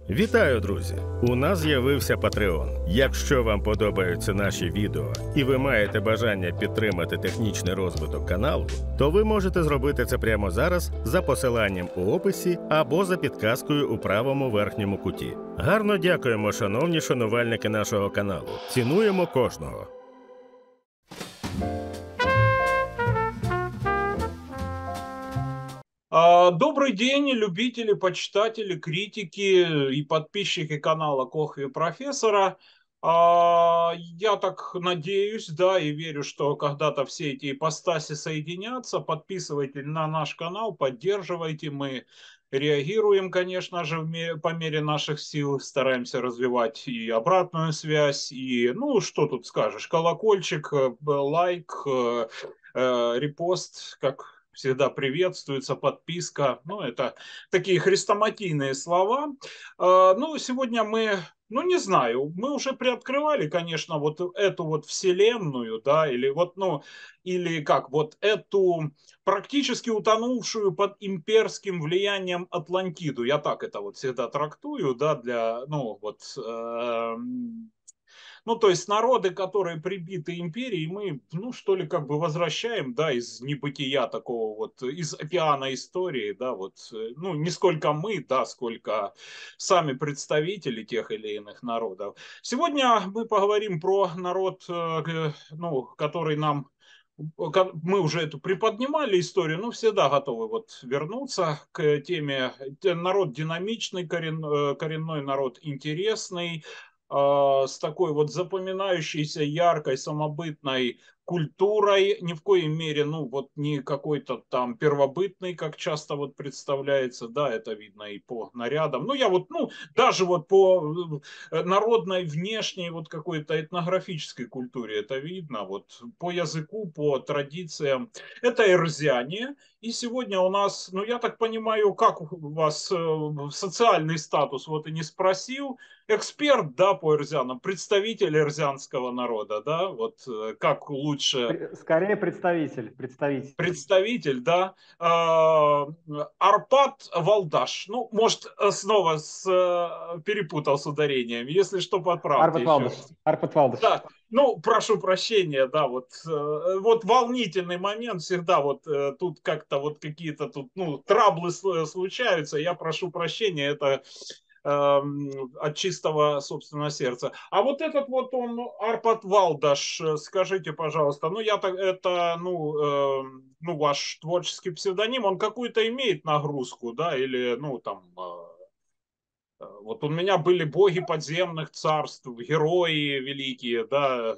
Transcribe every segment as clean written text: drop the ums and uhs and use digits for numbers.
Вітаю, друзі! У нас з'явився Patreon. Якщо вам подобаються наші відео і ви маєте бажання підтримати технічний розвиток каналу, то ви можете зробити це прямо зараз за посиланням у описі або за підказкою у правому верхньому куті. Гарно дякуємо, шановні шанувальники нашого каналу. Цінуємо кожного. Добрый день, любители, почитатели, критики и подписчики канала Коха и Профессора. Я так надеюсь, да, и верю, что когда-то все эти ипостаси соединятся. Подписывайтесь на наш канал, поддерживайте. Мы реагируем, конечно же, по мере наших сил. Стараемся развивать и обратную связь, и, ну, что тут скажешь, колокольчик, лайк, репост, как всегда приветствуется, подписка. Ну, это такие хрестоматийные слова. Ну, сегодня мы, ну, не знаю, мы уже приоткрывали, конечно, вот эту вот вселенную, да, или вот, ну, или как, вот эту практически утонувшую под имперским влиянием Атлантиду. Я так это вот всегда трактую, да, для, ну, вот... Ну, то есть народы, которые прибиты империей, мы, ну, что ли, как бы возвращаем, да, из небытия такого вот, из океана истории, да, вот, ну, не сколько мы, да, сколько сами представители тех или иных народов. Сегодня мы поговорим про народ, ну, который нам мы уже эту приподнимали историю, но всегда готовы вот вернуться к теме. Народ динамичный, коренной народ интересный, с такой вот запоминающейся, яркой, самобытной культурой, ни в коей мере, ну, вот не какой-то там первобытный, как часто вот представляется, да, это видно и по нарядам. Ну, я вот, ну, даже вот по народной, внешней вот какой-то этнографической культуре это видно, вот по языку, по традициям. Это эрзяне, и сегодня у нас, ну, я так понимаю, как у вас социальный статус, вот и не спросил, эксперт, да, по эрзянам, представитель эрзянского народа, да, вот как лучше... Скорее представитель. Представитель, да. Арпад Валдаш. Ну, может, снова перепутал с ударением. Если что, подправьте еще. Арпад Валдаш. Да, ну, прошу прощения, да, вот волнительный момент всегда, вот тут как-то вот какие-то тут, ну, траблы случаются, я прошу прощения, это от чистого, собственно, сердца. А вот этот вот он, Арпад Валдаш, скажите, пожалуйста, ну, я так, это, ну, ваш творческий псевдоним, он какую-то имеет нагрузку, да, или, ну, там... Вот у меня были боги подземных царств, герои великие, да,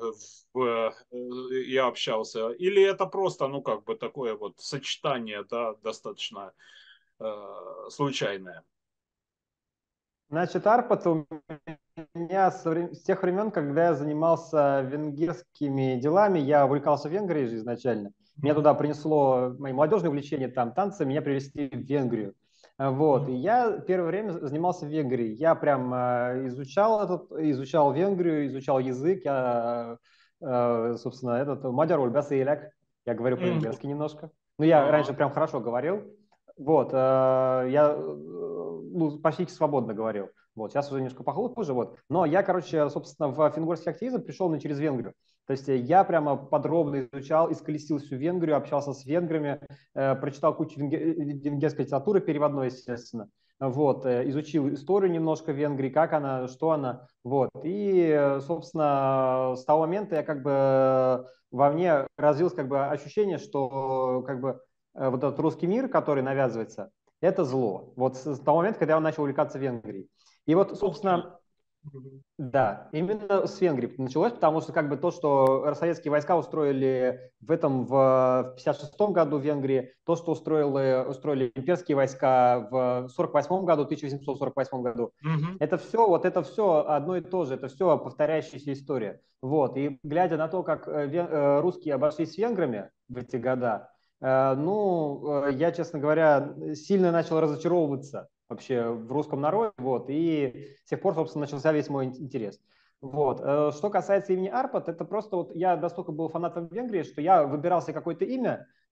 я общался. Или это просто, ну, как бы такое вот сочетание, да, достаточно случайное? Значит, Арпад у меня с тех времен, когда я занимался венгерскими делами, я увлекался Венгрией же изначально. Меня туда принесло мои молодежные увлечения, там танцы, меня привезли в Венгрию. Вот, и я первое время занимался в Венгрии. Я прям изучал Венгрию, изучал язык. Я, собственно, Мадяр Ульбасыляк, я говорю по-венгерски немножко. Ну, я раньше прям хорошо говорил. Вот, я ну, почти свободно говорил. Вот, сейчас уже немножко похуже, вот. Но я, короче, собственно, в фингорский активизм пришел через Венгрию. То есть я прямо подробно изучал, исколесил всю Венгрию, общался с венграми, прочитал кучу венгерской литературы переводной, естественно. Вот, изучил историю немножко Венгрии, как она, что она. Вот, и, собственно, с того момента я как бы во мне развилось как бы ощущение, что как бы вот этот русский мир, который навязывается, это зло. Вот с того момента, когда я начал увлекаться Венгрией. И вот, собственно, да, именно с Венгрии началось, потому что как бы то, что советские войска устроили в 56-м году в Венгрии, то, что устроили имперские войска в 48-м году, 1848 году, это все одно и то же, это все повторяющаяся история. Вот, и глядя на то, как русские обошлись с венграми в эти года, ну, я, честно говоря, сильно начал разочаровываться вообще в русском народе, вот, и с тех пор, собственно, начался весь мой интерес. Вот. Что касается имени Арпад, это просто вот я настолько был фанатом Венгрии, что я выбирал себе какое-то имя,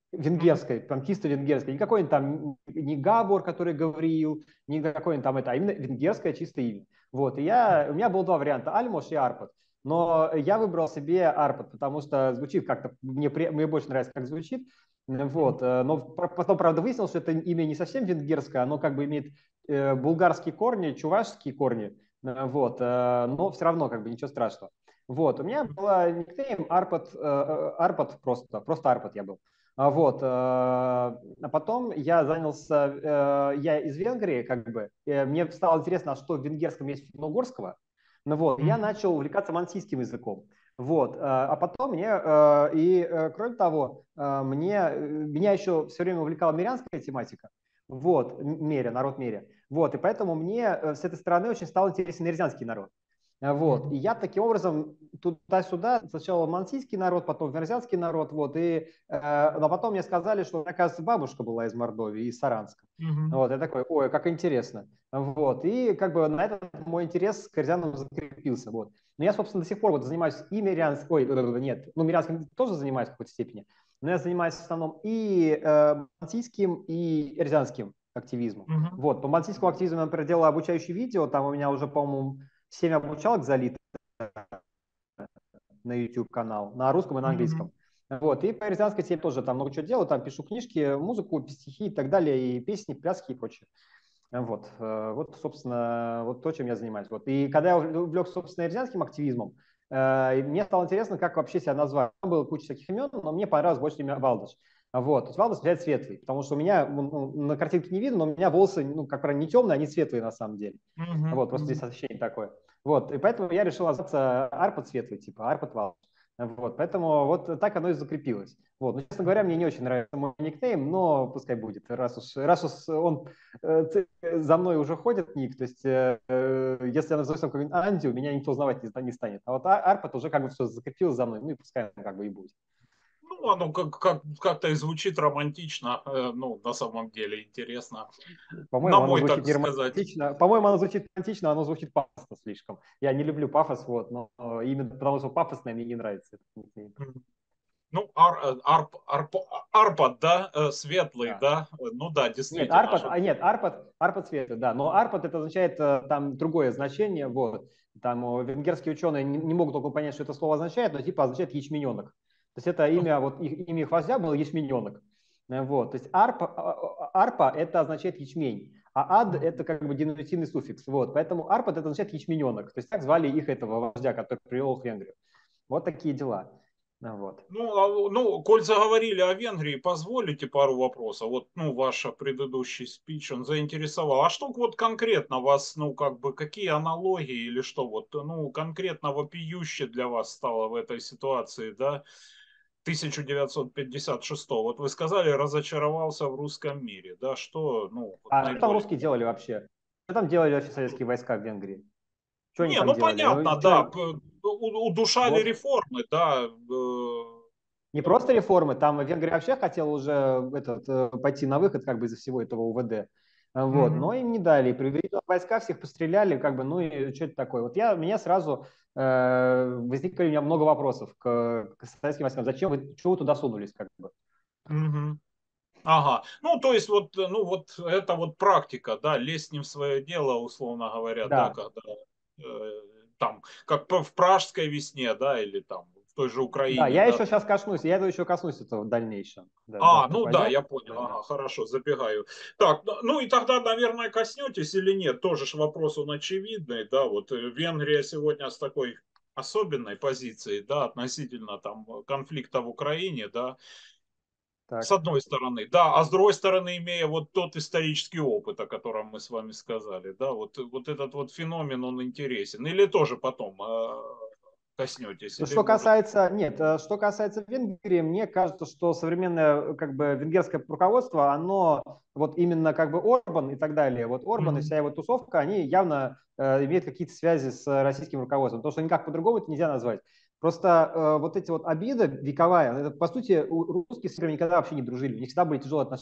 венгерской, там чисто венгерской, не какой-нибудь там, не Габор, который говорил, не какой-нибудь там это, а именно венгерское чисто имя. Вот, и у меня было два варианта, Альмош и Арпад. Но я выбрал себе Арпад, потому что звучит как-то, мне больше нравится, как звучит. Вот. Но потом, правда, выяснилось, что это имя не совсем венгерское, оно как бы имеет булгарские корни, чувашские корни. Вот. Но все равно как бы ничего страшного. Вот. У меня была никнейм Арпад, Арпад просто Арпад я был. Вот. А потом я занялся, я из Венгрии, как бы, мне стало интересно, а что в венгерском есть финно-угорского. Ну вот, я начал увлекаться мансийским языком. Вот, а потом кроме того, меня еще все время увлекала мирянская тематика. Вот, народ Меря. Вот, и поэтому мне с этой стороны очень стал интересен нерзянский народ. Вот. И я таким образом туда-сюда, сначала мансийский народ, потом верзянский народ, вот, но потом мне сказали, что, оказывается, бабушка была из Мордовии, из Саранска. Вот, я такой, ой, как интересно. Вот, и как бы на этом мой интерес к верзянам закрепился. Вот. Но я, собственно, до сих пор вот занимаюсь и мирянским, нет, ну, мирянским тоже занимаюсь в какой-то степени, но я занимаюсь в основном и мансийским, и эрзянским активизмом. Вот, по мансийскому активизму я, например, делал обучающие видео, там у меня уже, по-моему, 7 обучалок залито на YouTube-канал, на русском и на английском. Вот, и по эрзянской теме тоже там много чего делаю, там пишу книжки, музыку, стихи и так далее, и песни, пляски и прочее. Вот, собственно, вот то, чем я занимаюсь. Вот. И когда я увлекся, собственно, эрзянским активизмом, мне стало интересно, как вообще себя назвать. Там было куча всяких имен, но мне понравилось больше имя Валдаш. Вот. То есть Валдаш означает светлый, потому что у меня, на картинке не видно, но у меня волосы, как правило, не темные, они светлые на самом деле. Вот, просто здесь освещение такое. Вот, и поэтому я решил назваться Арпад светлый, типа Арпад Валдаш. Вот, поэтому вот так оно и закрепилось. Вот, но, честно говоря, мне не очень нравится мой никнейм, но пускай будет, раз уж он за мной уже ходит ник, то есть если я назову сам какой-нибудь Андю, меня никто узнавать не станет. А вот Арпад уже как бы все закрепил за мной, ну и пускай он как бы и будет. Ну, оно как-то и звучит романтично, ну, на самом деле интересно. По-моему, На оно мой, звучит так не сказать. романтично. По-моему, оно звучит романтично, оно звучит пафосно слишком. Я не люблю пафос, вот, но именно потому что пафосное мне не нравится. Ну, Арпад, да, светлый, да, ну да, Нет, действительно же. Арпад светлый, да, но Арпад это означает там другое значение, вот. Там венгерские ученые не могут только понять, что это слово означает, но типа означает ячмененок. То есть это имя, вот имя их вождя было ячмененок. Вот, то есть арпа это означает ячмень, а ад это как бы динутивный суффикс. Вот, поэтому Арпад это означает ячмененок. То есть так звали их этого вождя, который привел их в Венгрию. Вот такие дела. Вот. Ну, коль заговорили о Венгрии, позволите пару вопросов. Вот, ну, ваш предыдущий спич, он заинтересовал. А что вот конкретно вас, ну, как бы, какие аналогии или что вот, ну, конкретно вопиюще для вас стало в этой ситуации, да, 1956. Вот вы сказали, разочаровался в русском мире, да, что, ну, вот А что там наиболее... русские делали вообще? Что там делали вообще советские войска в Венгрии? Что они Не, там ну, делали? понятно, да, удушали Вот. реформы, да, Не просто реформы, там Венгрия вообще хотела уже пойти на выход как бы из-за всего этого УВД. Вот, но им не дали, привели войска, всех постреляли, как бы, ну и что это такое? Вот меня сразу возникли у меня много вопросов к советским войскам. Чего вы туда сунулись, как бы? Ага, ну то есть вот, ну вот это вот практика, да, лезть не в свое дело, условно говоря, да, Да, когда там, как в Пражской весне, да, или там в той же да, Украине, я да. еще сейчас коснусь, я еще коснусь этого в дальнейшем. Да, Ну да, пойдем. я понял, Да, да. ага, хорошо, забегаю. Так, ну и тогда, наверное, коснетесь или нет, тоже ж вопрос он очевидный, да, вот Венгрия сегодня с такой особенной позицией, да, относительно там конфликта в Украине, да, с Так. одной стороны, да, а с другой стороны, имея вот тот исторический опыт, о котором мы с вами сказали, да, вот этот вот феномен, он интересен. Или тоже потом коснетесь, или Что может... касается, нет, что касается Венгрии, мне кажется, что современное как бы венгерское руководство, оно вот именно как бы Орбан и так далее, вот Орбан и вся его тусовка, они явно имеют какие-то связи с российским руководством, потому что никак по-другому это нельзя назвать. Просто вот эти вот обиды вековая, это, по сути, русские с Венгрией никогда вообще не дружили, у них всегда были тяжелые отношения.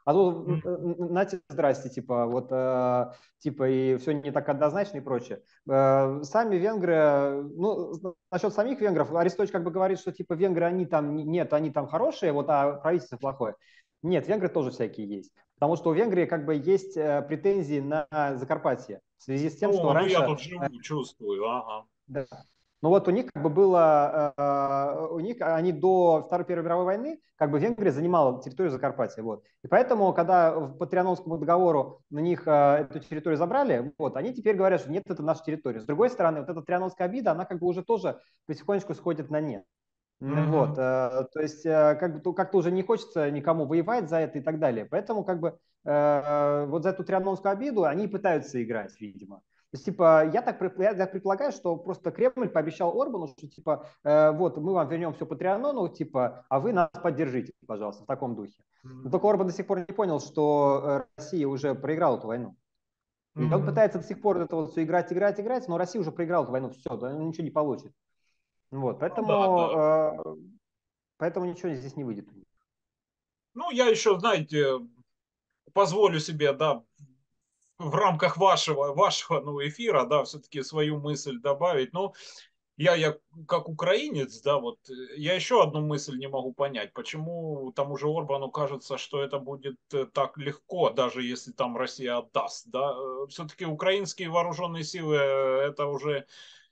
А тут, знаете, здрасте, типа, вот, типа, и все не так однозначно и прочее. Сами венгры, ну, насчет самих венгров, Арестович как бы говорит, что, типа, венгры, они там, нет, они там хорошие, вот, а правительство плохое. Нет, венгры тоже всякие есть. Потому что у Венгрии как бы есть претензии на Закарпатье в связи с тем, что Ну я раньше... тут живу, чувствую, ага. Да. Ну вот у них как бы было, у них они до Второй Первой мировой войны, как бы Венгрия занимала территорию Закарпатья, вот. И поэтому, когда по Трианонскому договору на них эту территорию забрали, вот, они теперь говорят, что нет, это наша территория. С другой стороны, вот эта Трианонская обида, она как бы уже тоже потихонечку сходит на нет. Вот, то есть как-то уже не хочется никому воевать за это и так далее. Поэтому как бы вот за эту Трианонскую обиду они пытаются играть, видимо. То есть, типа, я так предполагаю, что просто Кремль пообещал Орбану, что, типа, вот, мы вам вернем все по Трианону, типа, а вы нас поддержите, пожалуйста, в таком духе. Но только Орбан до сих пор не понял, что Россия уже проиграла эту войну. И он пытается до сих пор это вот все играть, но Россия уже проиграла эту войну, все, да, ничего не получит. Вот, Ну, да, да. поэтому ничего здесь не выйдет. Ну, я еще, знаете, позволю себе, да, в рамках вашего ну, эфира, да, все-таки свою мысль добавить. Ну, я как украинец, да, вот я еще одну мысль не могу понять, почему тому же Орбану кажется, что это будет так легко, даже если там Россия отдаст, да. Все-таки украинские вооруженные силы, это уже,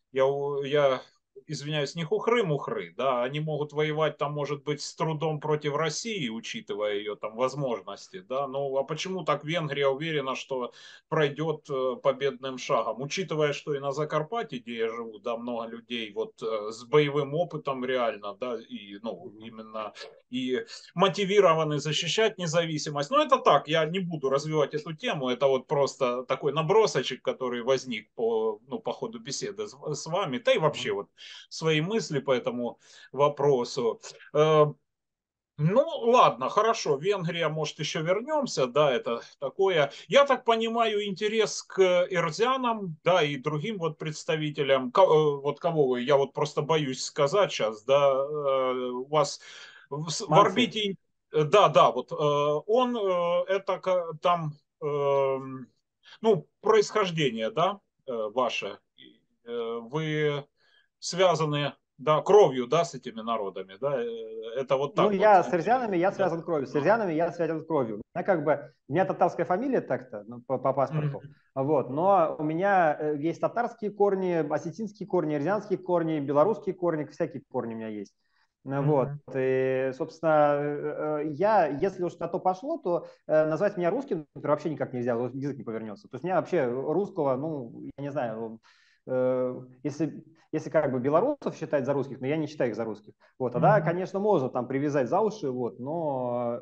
я извиняюсь, не хухры-мухры, да, они могут воевать там, может быть, с трудом против России, учитывая ее там возможности, да, ну, а почему так Венгрия уверена, что пройдет победным шагом, учитывая, что и на Закарпатье, где я живу, да, много людей вот с боевым опытом реально, да, и, ну, именно, и мотивированы защищать независимость, но это так, я не буду развивать эту тему, это вот просто такой набросочек, который возник ну, по ходу беседы с вами, да и вообще вот свои мысли по этому вопросу. Ну, ладно, хорошо, Венгрия, может, еще вернемся, да, это такое. Я так понимаю, интерес к эрзянам, да, и другим вот представителям, вот кого вы, я вот просто боюсь сказать сейчас, да, у вас в Манси. орбите, да, да, вот он, это там, ну, происхождение, да, ваше, вы связаны, да, кровью, да, с этими народами, да, это вот Ну, так вот. я с эрзянами, я Да. связан кровью. С эрзянами я связан кровью. У меня как бы, у меня татарская фамилия так-то, ну, по паспорту. Вот, но у меня есть татарские корни, осетинские корни, эрзянские корни, белорусские корни, всякие корни у меня есть. Вот. И, собственно, я, если уж на то пошло, то назвать меня русским, например, вообще никак нельзя, язык не повернется. То есть у меня вообще русского, ну, я не знаю, если как бы белорусов считать за русских, но я не считаю их за русских. Вот, тогда, конечно, можно там привязать за уши, вот, но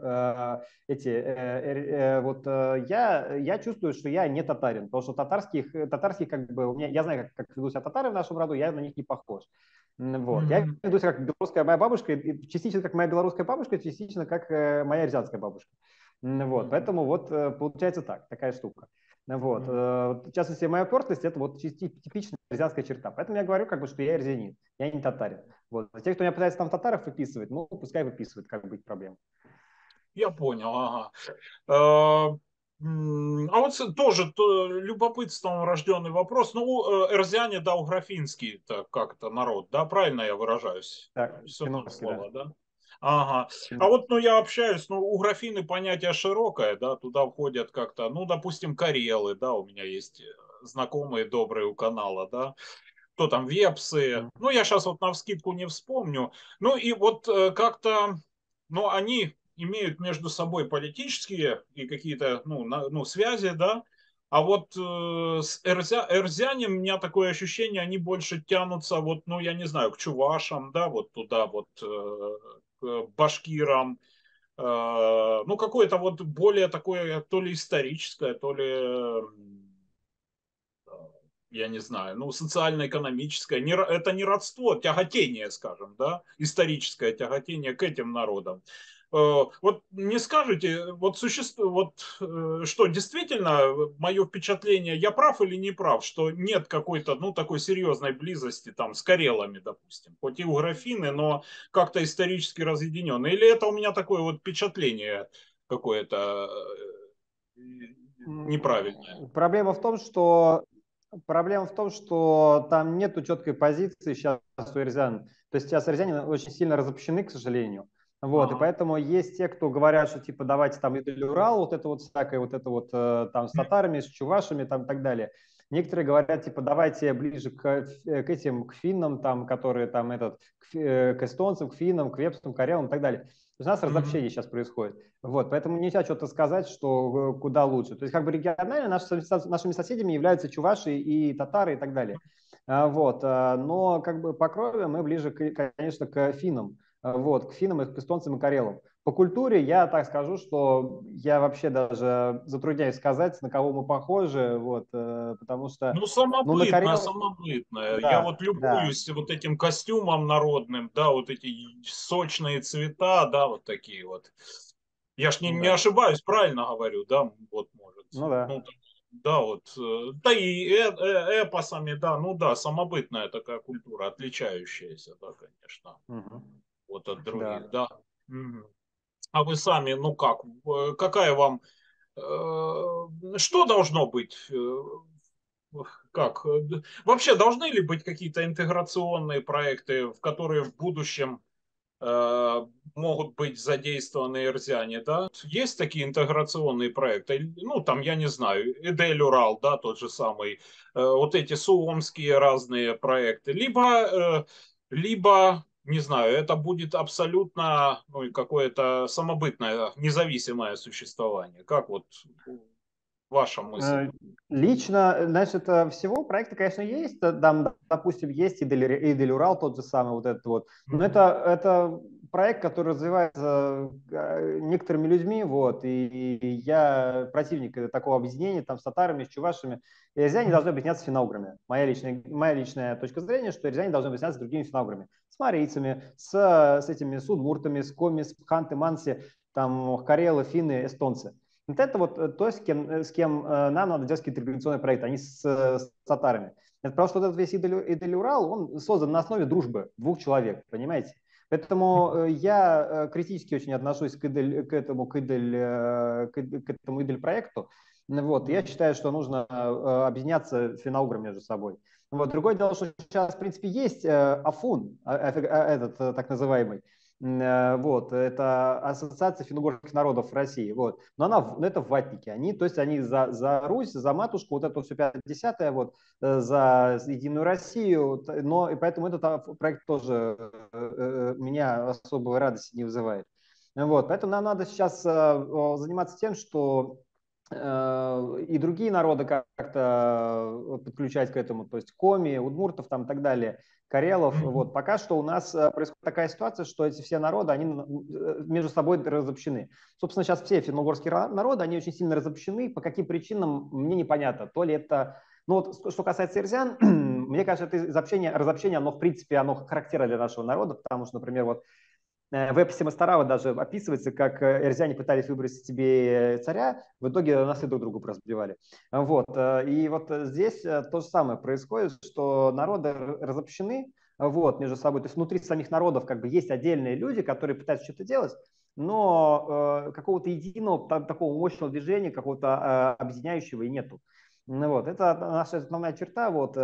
я чувствую, что я не татарин, потому что татарские как бы, я знаю, как ведут себя татары в нашем роду, я на них не похож. Вот. Я веду себя как белорусская моя бабушка, и частично как моя белорусская бабушка, частично как моя рязанская бабушка. Вот. Поэтому вот получается так, такая штука. Вот. В частности, моя упертость – это вот типичная рязанская черта. Поэтому я говорю, как бы, что я рязанин, я не татарин. Вот. А те, кто меня пытается там татаров выписывать, ну, пускай выписывают, как быть проблем. Я понял, ага. А вот тоже любопытством рожденный вопрос. Ну, эрзяне, да, уграфинский, как-то народ, да, правильно я выражаюсь? Так, Все там Тимурский, слово, да. да? Ага. А вот, ну, я общаюсь, ну, у графины понятие широкое, да, туда входят как-то, ну, допустим, карелы, да, у меня есть знакомые добрые у канала, да, кто там, вепсы, ну, я сейчас вот навскидку не вспомню, ну, и вот как-то, ну, они имеют между собой политические и какие-то, ну, связи, да, а вот с эрзяне, у меня такое ощущение, они больше тянутся, вот, ну, я не знаю, к чувашам, да, вот туда вот, к башкирам, ну, какое-то вот более такое, то ли историческое, то ли, я не знаю, ну, социально-экономическое, это не родство, тяготение, скажем, да, историческое тяготение к этим народам. Вот не скажете, вот что действительно мое впечатление, я прав или не прав, что нет какой-то, ну, такой серьезной близости там с карелами, допустим, хоть и у графины, но как-то исторически разъединенные. Или это у меня такое вот впечатление какое-то неправильное. Проблема в том, что там нету четкой позиции сейчас у ирзян. То есть сейчас ирзяне очень сильно разобщены, к сожалению. Вот, и Ага. поэтому есть те, кто говорят, что типа давайте там Идель-Урал, вот это вот всякое, вот это вот там с татарами, с чувашами там и так далее. Некоторые говорят, типа, давайте ближе к финнам, там, которые там к эстонцам, к финнам, к вепсам, карелам и так далее. То есть у нас разобщение сейчас происходит. Вот, поэтому нельзя что-то сказать, что куда лучше. То есть как бы регионально нашими соседями являются чуваши и татары и так далее. Вот, но как бы по крови мы ближе, конечно, к финнам. Вот, к финнам, к эстонцам и карелам. По культуре я так скажу, что я вообще даже затрудняюсь сказать, на кого мы похожи, вот, потому что, Ну, ну, на самобытное, карел, самобытное. Я да, вот да, любуюсь вот этим костюмом народным, да, вот эти сочные цвета, да, вот такие вот. Я ж не да, ошибаюсь, правильно говорю, да, вот может. ну Ну, да. да, вот. Да и эпосами, да, ну да, самобытная такая культура, отличающаяся, да, конечно, Мгм. вот от других, Да. да. Мгм. А вы сами, ну как, какая вам, что должно быть? Как? Вообще должны ли быть какие-то интеграционные проекты, в которые в будущем могут быть задействованы ирзяне, да? Есть такие интеграционные проекты? Ну, там, я не знаю, Эдель Урал, да, тот же самый, вот эти суомские разные проекты. Либо, не знаю, это будет абсолютно ну, какое-то самобытное, независимое существование. Как вот ваша мысль? Э, Лично, значит, всего проекта, конечно, есть. Там, допустим, есть Идель Урал, тот же самый, вот этот вот. Но Мгм. это проект, который развивается некоторыми людьми, вот. И я противник такого объединения там с татарами, с чувашами. И ирзяне должны объединяться с финно-уграми. Моя личная точка зрения, что ирзяне должны объединяться с другими финно-уграми. С марийцами, с этими с удмуртами, с коми, с ханты, манси, там, карелы, финны, эстонцы. Вот это вот то, с кем нам надо делать какие-то интеграционные проекты, а не с татарами. Это потому что вот этот весь Идель Урал, он создан на основе дружбы двух человек, понимаете? Поэтому я критически очень отношусь к этому Идель проекту. Вот. Я считаю, что нужно объединяться финно-уграм между собой. Вот. Другое дело, что сейчас, в принципе, есть Афун, этот так называемый, вот, это Ассоциация финно-угорских народов России, вот, но это ватники, то есть они за Русь, за матушку, вот это все 5-10, вот, за Единую Россию, но и поэтому этот проект тоже меня особой радости не вызывает. Вот, поэтому нам надо сейчас заниматься тем, что и другие народы как-то подключать к этому, то есть коми, удмуртов там и так далее, карелов. Мгм. Вот. Пока что у нас происходит такая ситуация, что эти все народы, они между собой разобщены. Собственно, сейчас все финно-угорские народы, они очень сильно разобщены. По каким причинам, мне непонятно. То ли это... Ну вот, что касается ирзян, мне кажется, это разобщение, оно в принципе, оно характерно для нашего народа, потому что, например, вот в эпосе Мастарава даже описывается, как эрзяне пытались выбрать себе царя, в итоге нас и друг друга разбивали. Вот. И вот здесь то же самое происходит, что народы разобщены вот, между собой. То есть внутри самих народов как бы есть отдельные люди, которые пытаются что-то делать, но какого-то единого такого мощного движения, какого-то объединяющего и нету. Ну, вот. Это наша основная черта. Вот,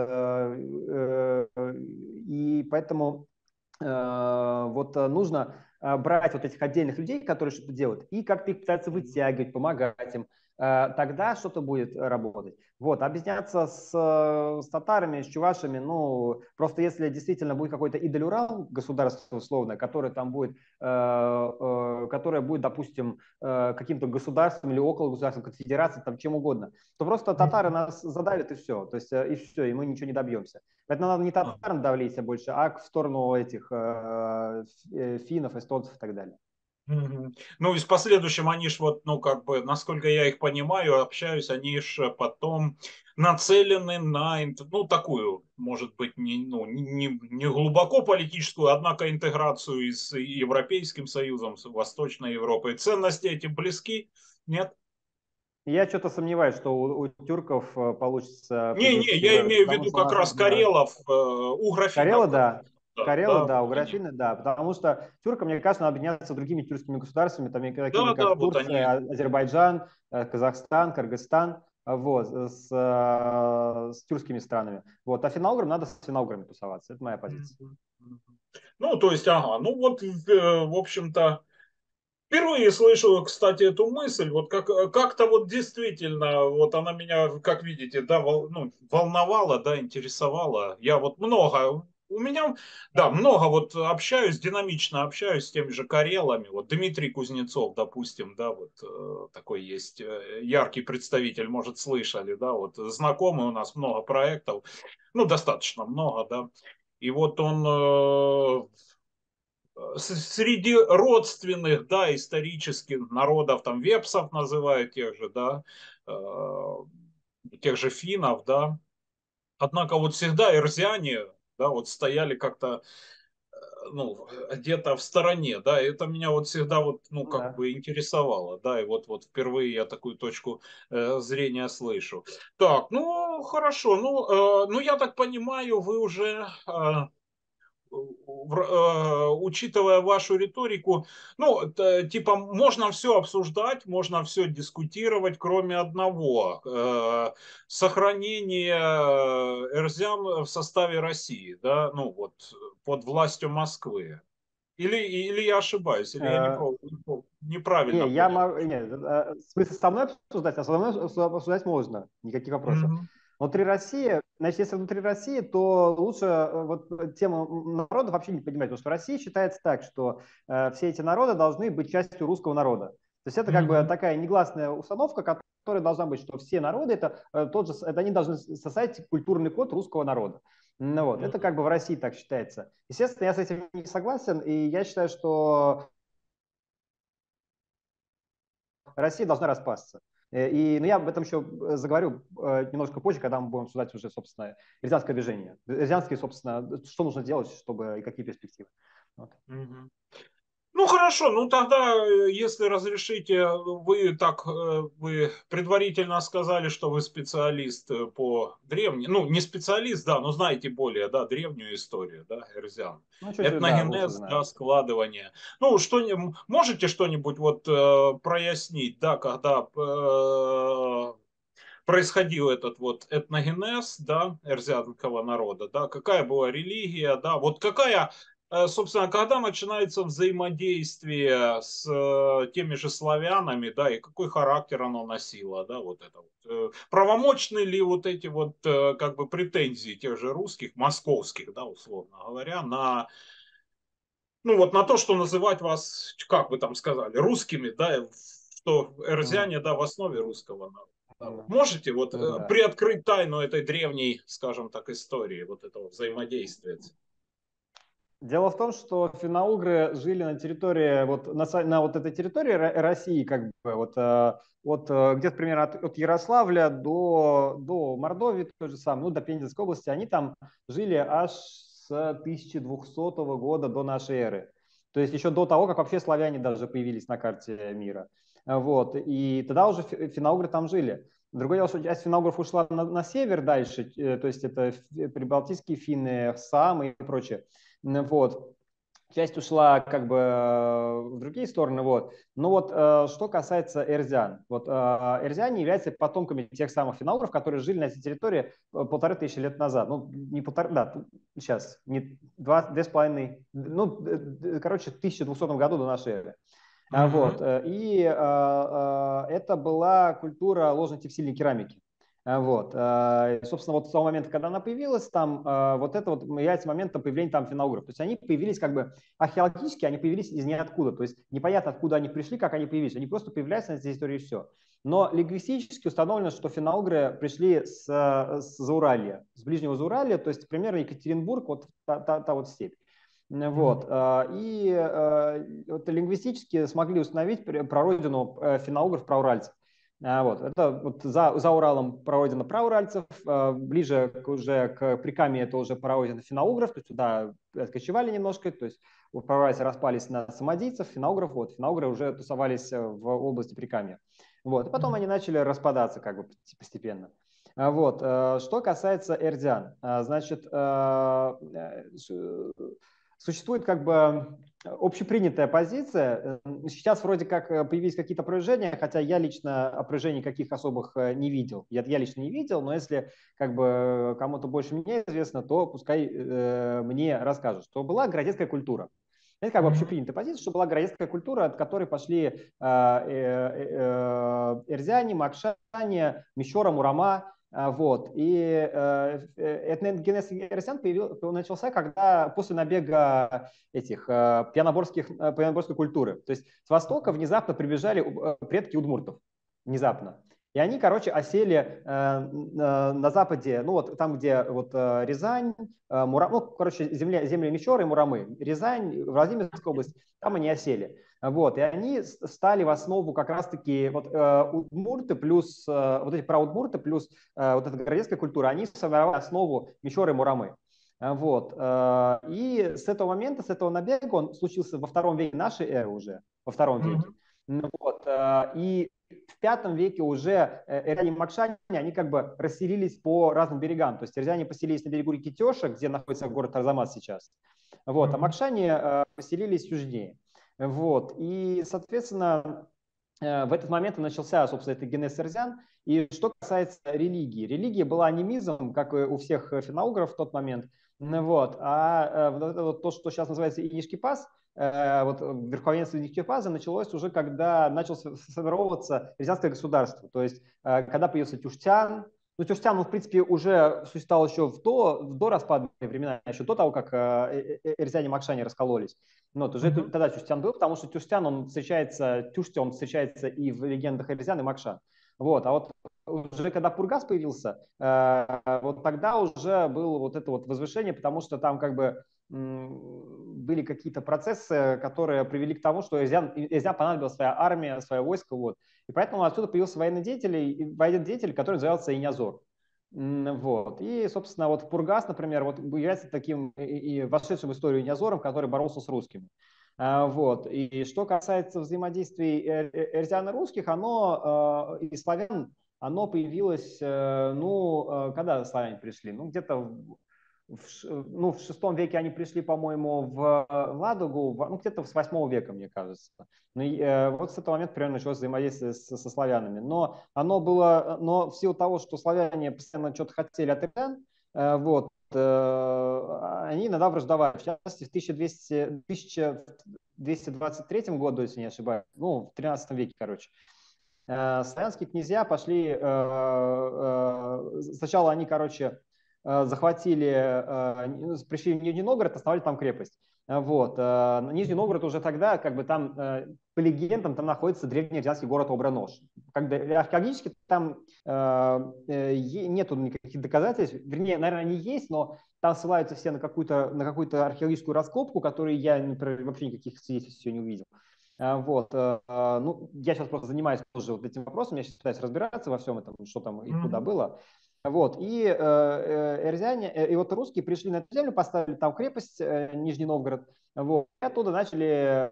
и поэтому вот нужно брать вот этих отдельных людей, которые что-то делают, и как-то их пытаться вытягивать, помогать им. Тогда что-то будет работать. Вот, объясняться с татарами, с чувашами, ну, просто если действительно будет какой-то Идель-Урал, государство условное, которое там будет, которое будет, допустим, каким-то государством или около государства, конфедерацией, там чем угодно, то просто татары нас задавят и все. То есть и все, и мы ничего не добьемся. Поэтому надо не татарам давлеть больше, а в сторону этих финнов, эстонцев и так далее. Мгм. Ну и с последующим они ж вот, ну как бы, насколько я их понимаю, общаюсь, они ж потом нацелены на, ну такую, может быть, не глубоко политическую, однако интеграцию и с Европейским Союзом, с Восточной Европой. Ценности эти близки? Нет? Я что-то сомневаюсь, что у тюрков получится Не-не, прибиться к я Европе, имею в потому виду что у как нас, раз да, Карелов, угрофинов, Карелы, как да, Карелы, да, да, у вот они. Графины, да, потому что тюркам, мне кажется, надо объединяться с другими тюркскими государствами, такими Да, да, как вот они. Турция, Азербайджан, Казахстан, Кыргызстан, вот, с тюркскими странами. Вот, а финно-уграм надо с финно-уграми тусоваться, это моя позиция. Мгм. Мгм. Ну, то есть, ага, ну вот, в общем-то, впервые слышу, кстати, эту мысль, вот как-то вот действительно, вот она меня, как видите, да, ну, волновала, да, интересовала. Я вот много, у меня, да, много вот общаюсь, динамично общаюсь с теми же карелами. Вот Дмитрий Кузнецов, допустим, да, вот такой есть яркий представитель, может, слышали, да, вот знакомый у нас много проектов, ну, достаточно много, да. И вот он среди родственных, да, исторических народов, там, вепсов называют тех же, да, тех же финнов, да. Однако вот всегда эрзиане, да, вот стояли как-то, ну, где-то в стороне, да, и это меня вот всегда вот, ну, Ну как да. бы интересовало, да, и вот впервые я такую точку зрения слышу. Так, ну, хорошо, ну, я так понимаю, вы уже учитывая вашу риторику, ну, типа, можно все обсуждать, можно все дискутировать, кроме одного. Сохранение Эрзян в составе России, да, ну, вот, под властью Москвы. Или я ошибаюсь, или я Э, неправильно Не, я понял. могу, не, в смысле со мной обсуждать, а со мной обсуждать можно, никаких вопросов. Мгм. Внутри России, значит, если внутри России, то лучше вот тему народов вообще не поднимать, потому что в России считается так, что все эти народы должны быть частью русского народа. То есть это как бы Мгм. такая негласная установка, которая должна быть, что все народы это тот же, это они должны составить культурный код русского народа. Ну вот, это как бы в России так считается. Естественно, я с этим не согласен, и я считаю, что Россия должна распасться. Но я об этом еще заговорю немножко позже, когда мы будем обсуждать уже, собственно, эрзянское движение. Эрзянские, собственно, что нужно делать, чтобы и какие перспективы. Вот. Мгм. Ну хорошо, ну тогда, если разрешите, вы предварительно сказали, что вы специалист по древней, ну не специалист, да, но знаете более, да, древнюю историю, да, эрзян. Ну, чуть-чуть, да, лучше Этногенез, да, знаю. складывание. Ну, можете что-нибудь вот прояснить, да, когда происходил этот вот этногенез, да, эрзянского народа, да, какая была религия, да, вот какая, собственно, когда начинается взаимодействие с теми же славянами, да, и какой характер оно носило, да, вот это вот. Правомочны ли вот эти вот, как бы, претензии тех же русских, московских, да, условно говоря, на, ну, вот на то, что называть вас, как вы там сказали, русскими, да, что М, эрзяне, да, в основе русского народа. Да, вот м, можете вот да. приоткрыть тайну этой древней, скажем так, истории, вот этого взаимодействия? Дело в том, что финно-угры жили на территории, вот на вот этой территории России, как бы, где-то примерно от Ярославля до Мордовии, то же самое, ну, до Пензенской области, они там жили аж с 1200 года до нашей эры. То есть еще до того, как вообще славяне даже появились на карте мира. Вот. И тогда уже финно-угры там жили. Другое дело, что часть финно-угров ушла на север дальше, то есть это прибалтийские финны, саамы и прочее. Вот. Часть ушла как бы в другие стороны. Вот. Но вот что касается эрзян. Вот эрзяне являются потомками тех самых финно-угров, которые жили на этой территории 1500 лет назад. Ну, не полторы, да, сейчас, не два, 2,5, ну, короче, в 1200 году до нашей эры. Вот. Мгм. Это была культура ложно-текстильной керамики. Вот. Собственно, вот с того момента, когда она появилась, там вот это вот является моментом появления там финно-угров. То есть они появились как бы археологически, они появились из ниоткуда. То есть непонятно, откуда они пришли, как они появились. Они просто появляются на этой территории и все. Но лингвистически установлено, что финно-угры пришли с Зауралья, с Ближнего Зауралья, то есть примерно Екатеринбург, вот та вот степь. Вот. Мгм. Вот лингвистически смогли установить прародину финно-угров прауральцев. Вот. Это вот за Уралом прародина прауральцев, ближе уже к Прикамье это уже прародина финно-угров, то есть туда откочевали немножко, то есть прауральцы распались на самодийцев, финно-угров, вот, финно-угры уже тусовались в области Прикамья. Вот. И потом они начали распадаться как бы постепенно. Вот. Что касается эрзян, значит, существует как бы общепринятая позиция. Сейчас вроде как появились какие-то опровержения, хотя я лично опровержений каких особых не видел. Я лично не видел, но если как бы кому-то больше меня известно, то пускай мне расскажут, что была городецкая культура. Это как бы общепринятая позиция, что была городецкая культура, от которой пошли эрзяне, макшане, мишора, мурама. Вот. И этногенез эрзян начался, когда после набега этих пьяноборской культуры. То есть с востока внезапно прибежали предки удмуртов. Внезапно. И они, короче, осели на западе, ну вот там, где вот Рязань, Мурам, ну, короче, земли Мичоры и Мурамы, Рязань, Владимирская область, там они осели. Вот, и они стали в основу как раз-таки вот удмурты плюс, вот эти праудмурты плюс вот эта городецкая культура, они сформировали основу Мичоры и Мурамы. Вот. И с этого момента, с этого набега, он случился во втором веке нашей эры уже, во втором веке. Вот. И в V веке уже эрзяне и макшане, они как бы расселились по разным берегам. То есть эрзяне поселились на берегу реки Теша, где находится город Арзамас сейчас. Вот. А макшане поселились южнее. Вот. И, соответственно, в этот момент и начался, собственно, это генез эрзян. И что касается религии. Религия была анимизм, как и у всех финно-угров в тот момент. Вот. А вот то, что сейчас называется инишкипас, вот верховенство Нихтепаза началось уже, когда начал сформироваться рязанское государство. То есть, когда появился Тюштян, ну, Тюштян, он, в принципе, уже существовал еще в до распадные времена, еще до того, как эрзяне и макшане раскололись. Вот, уже тогда Тюштян был, потому что Тюштян, он встречается и в легендах эрзян и макшан. Вот, а вот уже когда Пургас появился, вот тогда уже было вот это вот возвышение, потому что там как бы были какие-то процессы, которые привели к тому, что эрзян понадобилась своя армия, свое войско. Вот. И поэтому отсюда появился военный деятель, который назывался Инязор. Вот. И, собственно, вот Пургас, например, вот является таким и вошедшим в историю Инязором, который боролся с русскими. Вот. И что касается взаимодействий эрзян и русских, и славян, оно появилось, когда славяне пришли? Ну, где-то в VI веке они пришли, по-моему, в Ладогу, где-то с 8 века, мне кажется. Вот с этого момента примерно началось взаимодействие со славянами. Но в силу того, что славяне постоянно что-то хотели от эрзян, вот, они иногда враждовали. В частности, в 1223 году, если не ошибаюсь, в 13 веке, короче, славянские князья пошли, сначала они, короче, пришли в Нижний Новгород, основали там крепость. Вот. Нижний Новгород уже тогда, как бы там, по легендам, там находится древний рязанский город Обра-Нож. Археологически там нету никаких доказательств, вернее, наверное, они есть, но там ссылаются все на какую-то археологическую раскопку, которую я, например, вообще никаких свидетельств не увидел. Вот. Я сейчас просто занимаюсь тоже вот этим вопросом, я сейчас пытаюсь разбираться во всем этом, что там и куда было. Вот. И эрзяне, и вот русские пришли на эту землю, поставили там крепость, Нижний Новгород, вот. И оттуда начали,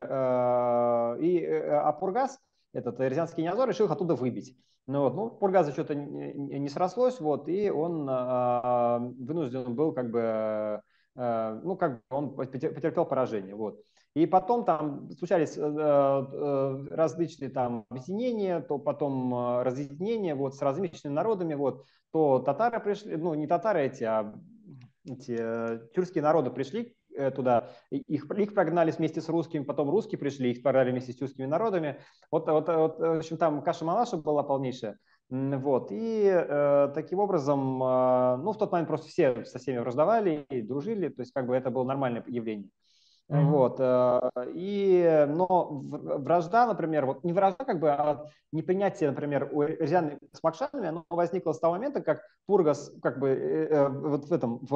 а Пургас, этот эрзянский Инязор, решил их оттуда выбить. Пургаза что-то не срослось, вот, и он вынужден был он потерпел поражение. Вот. И потом там случались различные там объединения, то потом разъединения вот, с различными народами. Вот. То татары пришли, не татары эти тюркские народы пришли туда, их прогнали вместе с русскими, потом русские пришли, их прогнали вместе с тюркскими народами. Вот, в общем, там каша-малаша была полнейшая. Вот. И таким образом, в тот момент просто все со всеми враждовали и дружили, то есть как бы это было нормальное явление. Вот. Но вражда, например, вот не вражда, а непринятие, например, у эрзян с макшанами, оно возникло с того момента, как Пургас, вот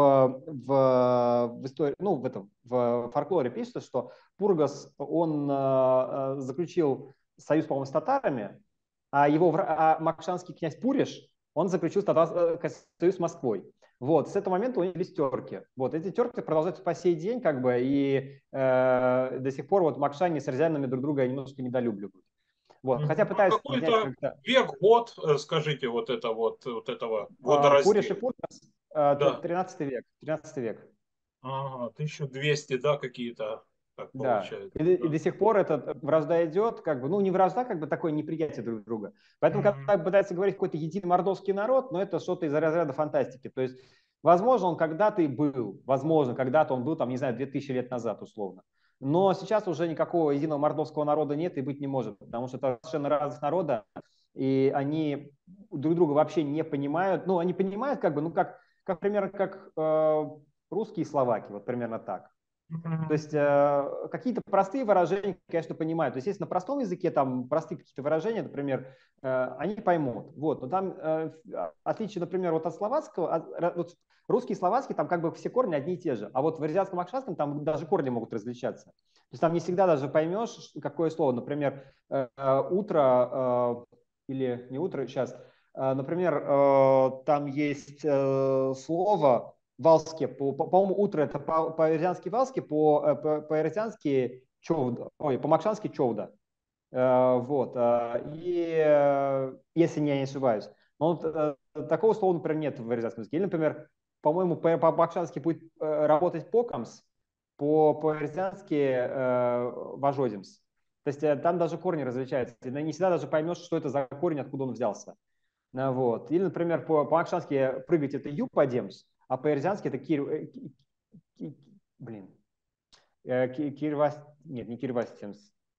в истории, в фольклоре пишется, что Пургас, он заключил союз, по-моему, с татарами, а макшанский князь Пуриш, он заключил союз с Москвой. Вот, с этого момента у них есть терки. Вот, эти терки продолжаются по сей день, и до сих пор вот макшане с эрзянами друг друга немножко недолюбливают. Вот. Хотя А пытаюсь объяснять какой-то как-то. век, год, скажите, вот этого Пуриш и водораздела. Пургас, Да. 13 век. 13 век. Ага, 1200, да, какие-то, так Да. получается. И Да. до сих пор эта вражда идет, как бы, ну, не вражда, как бы такое неприятие друг друга. Поэтому, Мгм. когда пытается говорить какой-то единый мордовский народ, но это что-то из разряда фантастики. То есть, возможно, он когда-то и был, возможно, когда-то он был, там, не знаю, 2000 лет назад, условно. Но сейчас уже никакого единого мордовского народа нет и быть не может, потому что это совершенно разных народа, и они друг друга вообще не понимают. Ну, они понимают, как бы, ну, как примерно, как русские и словаки, вот примерно так. То есть Мгм. какие-то простые выражения, конечно, понимают. То есть если на простом языке там простые какие-то выражения, например, они поймут. Вот. Но там отличие, например, вот от словацкого, вот русский и словацкий, там как бы все корни одни и те же. А вот в азиатском акшанском там даже корни могут различаться. То есть там не всегда даже поймешь, какое слово. Например, утро или не утро, сейчас. Например, там есть слово валске, по-моему, утро это по-ирзянски валске, по-ирзянски човда, ой, по-макшански човда. Вот. Если я не ошибаюсь. Но вот, такого слова, например, нет в ирзянском языке. Или, например, по-моему, по-макшански будет работать покамс, по-ирзянски важодимс. То есть там даже корни различаются. Ты не всегда даже поймешь, что это за корень, откуда он взялся. Вот. Или, например, по-акшански прыгать это юпадемс, а по-эрзянски это блин, кирвас, нет, не кирвастемс.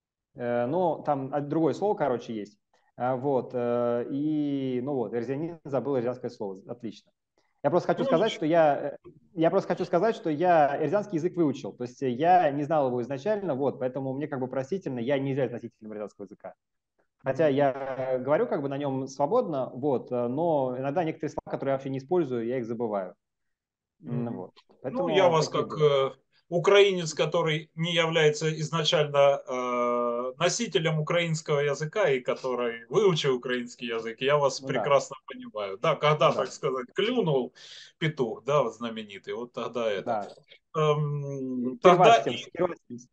Но там другое слово, короче, есть. Вот. И, ну вот, эрзянин забыл эрзянское слово. Отлично. Я просто хочу Ну, сказать, что я просто хочу сказать, что я эрзянский язык выучил. То есть я не знал его изначально, вот, поэтому мне как бы простительно, я не являюсь носителем эрзянского языка. Хотя я говорю как бы на нем свободно, вот, но иногда некоторые слова, которые я вообще не использую, я их забываю. мгм. Вот. Ну, я Поэтому вас такие как дела. украинец, который не является изначально носителем украинского языка и который выучил украинский язык, я вас Ну да, прекрасно понимаю. Да, когда, ну так да, сказать, клюнул петух, да, вот знаменитый, вот тогда это. да. Тогда Кирвастимс, кирвастимс,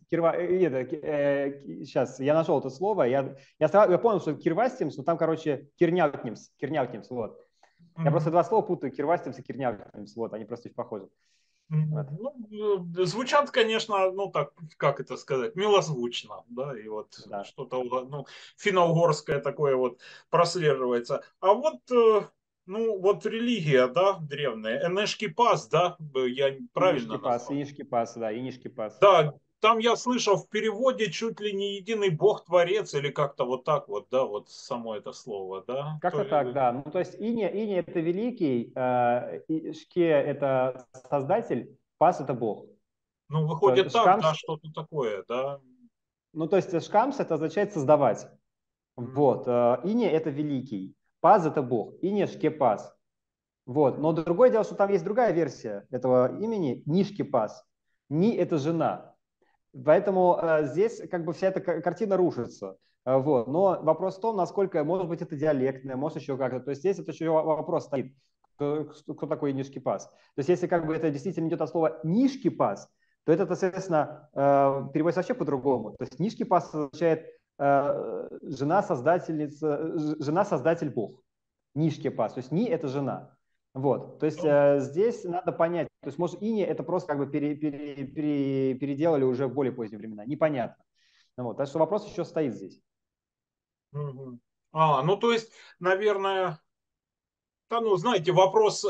сейчас, я нашел это слово, я понял, что это кирвастимс, но там, короче, кирнявтимс, вот. Я просто два слова путаю, кирвастимс и кирнявтимс, вот, они просто очень похожи. Вот. Ну, звучат, конечно, ну так, как это сказать, милозвучно, да, и вот Да. что-то, ну, финно-угорское такое вот прослеживается. А вот, ну, вот религия, да, древняя, Энешки Пас, да, я Инишки правильно пас, назвал? инишки пас, да, инишки пас. Да, там я слышал в переводе чуть ли не единый Бог-творец или как-то вот так вот, да, вот само это слово, да. Как-то так, да. Ну, то есть Ине это великий, Шке это создатель, Пас это Бог. Ну, То выходит так, да, Шкамс, что-то такое, да. ну, то есть Шкамс это означает создавать. Вот. Ине это великий, Паз это Бог. Ине Шке Паз. Вот. Но другое дело, что там есть другая версия этого имени, Нишки Паз. Ни это жена. Поэтому здесь как бы вся эта картина рушится. Вот. Но вопрос в том, насколько, может быть, это диалектное, может еще как-то. То есть здесь это еще вопрос стоит, кто такой нишкипас. То есть если как бы это действительно идет от слова нишкипас, то это, соответственно, переводится вообще по-другому. То есть нишкипас означает жена-создательница, жена-создатель Бог. Нишкипас. То есть ни – это жена. Вот, то есть здесь надо понять, то есть может Ини это просто как бы переделали уже в более поздние времена, непонятно. Вот, так что вопрос еще стоит здесь. Мгм. Ну то есть, наверное, да, ну, знаете, вопрос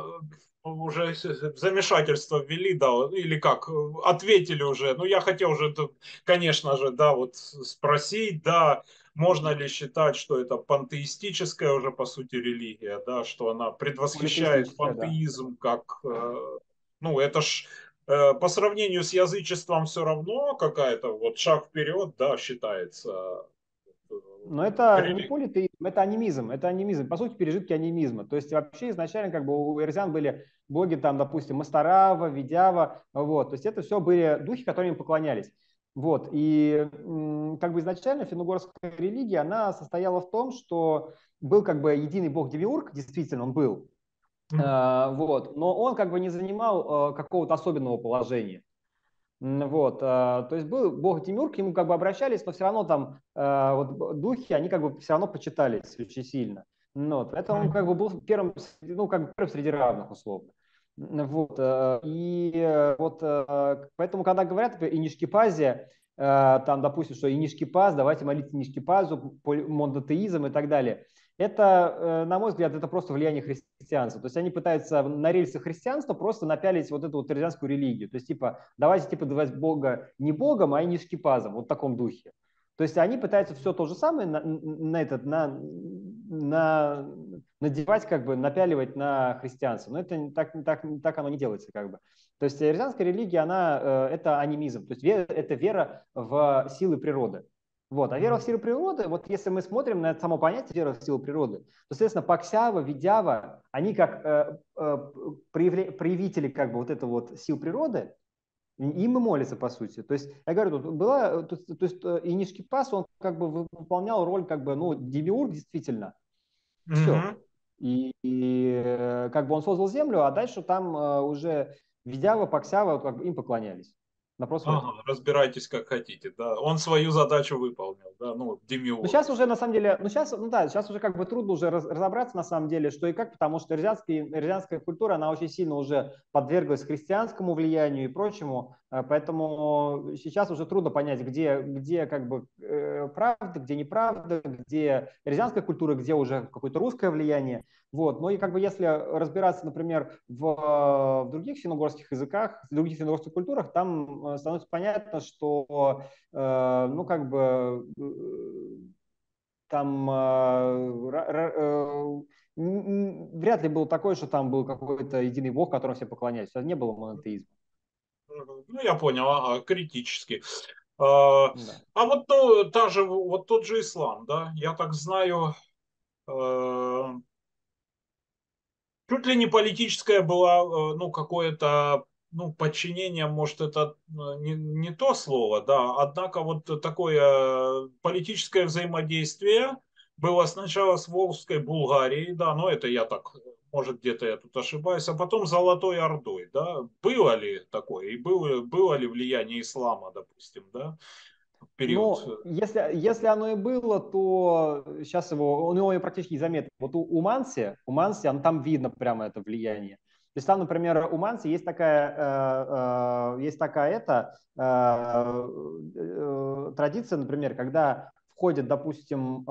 уже замешательство ввели, да, или как, ответили уже. Ну, я хотел уже, тут, конечно же, да, вот спросить, да, можно ли считать, что это пантеистическая уже, по сути, религия, да, что она предвосхищает Политеистическое, да. пантеизм как, ну, это ж по сравнению с язычеством все равно какая-то вот шаг вперед, да, считается. э, Но это не религия. политеизм, это анимизм, по сути, пережитки анимизма. То есть вообще изначально как бы у ирзян были боги, там, допустим, Мастарава, Видява, вот. То есть это все были духи, которым им поклонялись. Вот. И как бы изначально финно-угорская религия, она состояла в том, что был как бы единый бог Девиург, действительно он был, вот, но он как бы не занимал какого-то особенного положения. Вот, то есть был бог Демиург, к нему как бы обращались, но все равно там вот духи, они как бы все равно почитались очень сильно. Ну, вот, поэтому он как бы был первым, ну, как бы первым среди равных условно. Вот, вот, поэтому, когда говорят о Инишкипазе, там, допустим, что Инишкипаз, давайте молиться Инишкипазу, монотеизм и так далее, это, на мой взгляд, это просто влияние христианства. То есть они пытаются на рельсы христианства просто напялить вот эту вот христианскую религию. То есть типа давайте типа давать Бога не Богом, а Инишкипазом, вот в таком духе. То есть они пытаются все то же самое надевать, как бы напяливать на христианство. Но это так оно не делается, как бы. То есть христианская религия, она это анимизм, то есть это вера в силы природы. Вот. А вера в силу природы, вот если мы смотрим на это само понятие вера в силу природы, то, соответственно, Паксява, Видява, они как проявители как бы вот этого вот сил природы, им и молятся, по сути. То есть, я говорю, тут была, то есть Инишкипас, он как бы выполнял роль, как бы, ну, демиург действительно. Все. Как бы он создал землю, а дальше там уже Видява, Паксява, как бы им поклонялись. Вопрос в этом. Ага, разбирайтесь как хотите, да. Он свою задачу выполнил, да, ну, Ну, Демиург. сейчас уже, на самом деле, ну, сейчас, ну, да, сейчас уже как бы трудно уже разобраться, на самом деле, что и как, потому что рязанская культура, она очень сильно уже подверглась христианскому влиянию и прочему, поэтому сейчас уже трудно понять, где как бы правда, где неправда, где рязанская культура, где уже какое-то русское влияние, вот, но и как бы если разбираться, например, в других финно-угорских языках, в других финно-угорских культурах, там становится понятно, что ну, как бы там вряд ли был такой, что там был какой-то единый бог, которому все поклонялись. Это не было монотеизма. Ну, я понял, ага, критически. А, Да. а вот, ну, вот тот же ислам, да, я так знаю, чуть ли не политическое было, ну, какое-то, ну, подчинение, может, это не то слово, да, однако вот такое политическое взаимодействие было сначала с Волжской Булгарией, да, но это я так, может, где-то я тут ошибаюсь, а потом Золотой Ордой, да, было ли такое, и было ли влияние ислама, допустим, да, в период. Ну, если оно и было, то сейчас у него практически незаметно. Вот у Манси там видно прямо это влияние. То есть там, например, у Манси есть такая традиция, например, когда входит, допустим,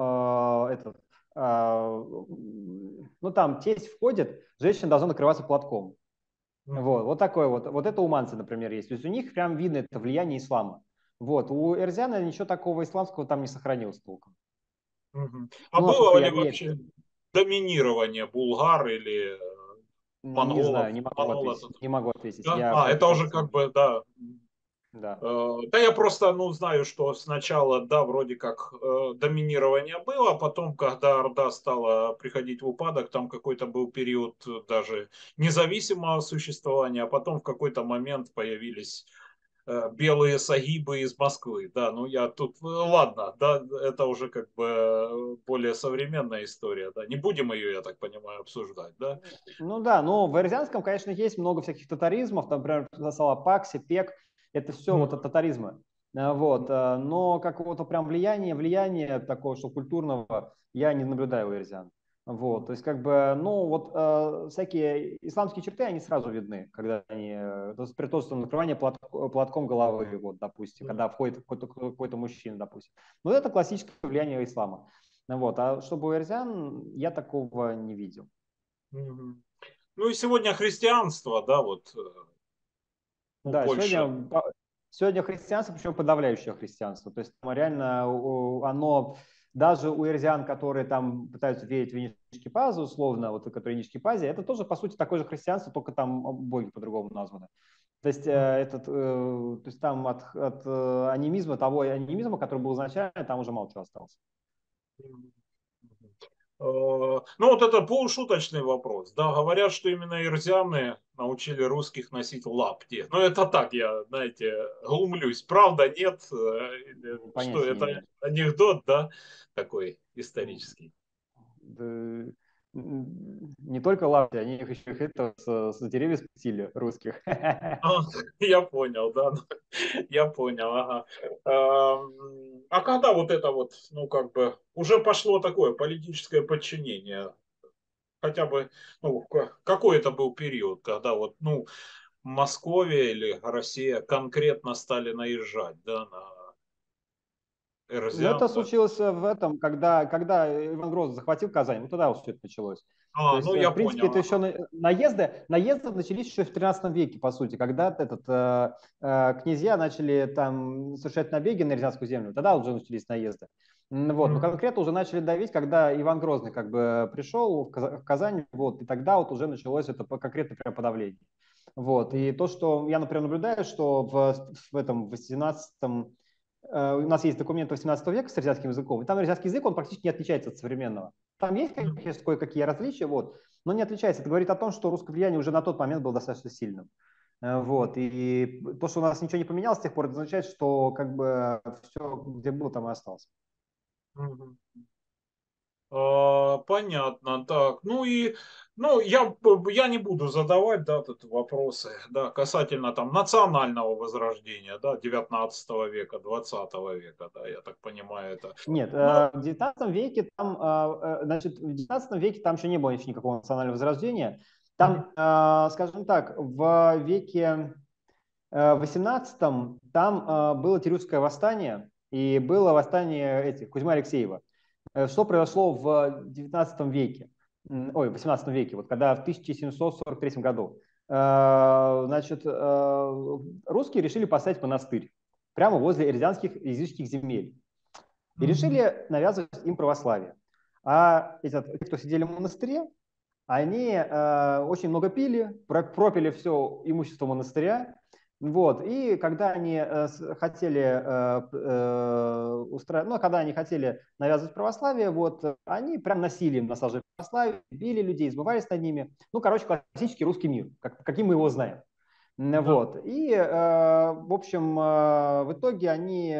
ну там тесть входит, женщина должна накрываться платком. Вот такое вот это у Манси, например, есть. То есть у них прям видно это влияние ислама. Вот. У Эрзяна ничего такого исламского там не сохранилось толком. А Ну, насколько было я ли верю. вообще доминирование булгар или Не монголов? знаю, не могу Монголов ответить. Не могу ответить. да? Я А, по это этой уже части. как бы, да. Да. Да, я просто, ну, знаю, что сначала, да, вроде как доминирование было, а потом, когда Орда стала приходить в упадок, там какой-то был период даже независимого существования, а потом в какой-то момент появились белые сагибы из Москвы, да, ну я тут, ладно, да, это уже как бы более современная история, да, не будем ее, я так понимаю, обсуждать, да. Ну да, но в Эрзянском, конечно, есть много всяких татаризмов, там, например, Салапак, Сепек, это все вот от татаризма. Вот. Но какого-то прям влияния такого, что культурного, я не наблюдаю у эрзян. Вот, то есть как бы, ну вот всякие исламские черты, они сразу видны, когда они, то есть при том, что накрывание платком головы, вот, допустим, когда входит какой-то мужчина, допустим. Вот это классическое влияние ислама. Вот, а чтобы у эрзян, я такого не видел. Ну и сегодня христианство, да, вот, ну, Да, больше. сегодня христианство, причем подавляющее христианство. То есть реально оно, даже у ирзиан, которые там пытаются верить в Инишкипазу, условно, вот которые Инишкипазе, это тоже, по сути, такое же христианство, только там боги по-другому названы. То есть, то есть там от анимизма, того анимизма, который был изначально, там уже мало чего осталось. Ну, вот это полушуточный вопрос. Да, говорят, что именно ирзяны научили русских носить лапти. Но это так, я, знаете, глумлюсь. Правда, нет? Или что, Понятия не это имею. анекдот, да, такой исторический? Не только лапти, они их еще это с деревьев спустили, русских. А, я понял, да, я понял, ага. А когда вот это вот, ну, как бы, уже пошло такое политическое подчинение, хотя бы, ну, какой это был период, когда вот, ну, Московия или Россия конкретно стали наезжать, да, на Но эрзян, это да? случилось в этом, когда Иван Грозный захватил Казань, вот тогда вот все это началось. То А, есть, ну, я в принципе, понял, это еще ага. наезды начались еще в 13 веке, по сути, когда князья начали там совершать набеги на Рязанскую землю, тогда уже начались наезды. Вот. Но Мгм. конкретно уже начали давить, когда Иван Грозный как бы пришел в Казань, вот, и тогда вот уже началось это конкретное прям подавление. Вот. И то, что я, например, наблюдаю, что в этом 18 у нас есть документы 18 века с рязанским языком, и там рязанский язык, он практически не отличается от современного. Там есть, Мгм. конечно, кое-какие различия, вот, но не отличается. Это говорит о том, что русское влияние уже на тот момент было достаточно сильным. Вот. И то, что у нас ничего не поменялось с тех пор, это означает, что как бы все, где было, там и осталось. Мгм. Понятно, так. Ну и, ну, я не буду задавать, да, тут вопросы, да, касательно там национального возрождения, да, 19 века, 20 века, да, я так понимаю, это. Нет, Ну, в 19 веке там, значит, в 19 веке там еще не было еще никакого национального возрождения. мгм, Там, скажем так, в веке в 18 там было Терюрское восстание, и было восстание этих, Кузьма Алексеева. Что произошло в 19 веке, ой, в 18 веке, вот когда в 1743 году. Значит, русские решили поставить монастырь прямо возле рязанских языческих земель и мгм, решили навязывать им православие. А те, кто сидели в монастыре, они очень много пили, пропили все имущество монастыря. Вот. И когда они хотели ну, когда они хотели навязывать православие, вот, они прям насилием насаживали православие, били людей, избывались над ними. Ну, короче, классический русский мир, каким мы его знаем. да, Вот. И, в общем, в итоге они,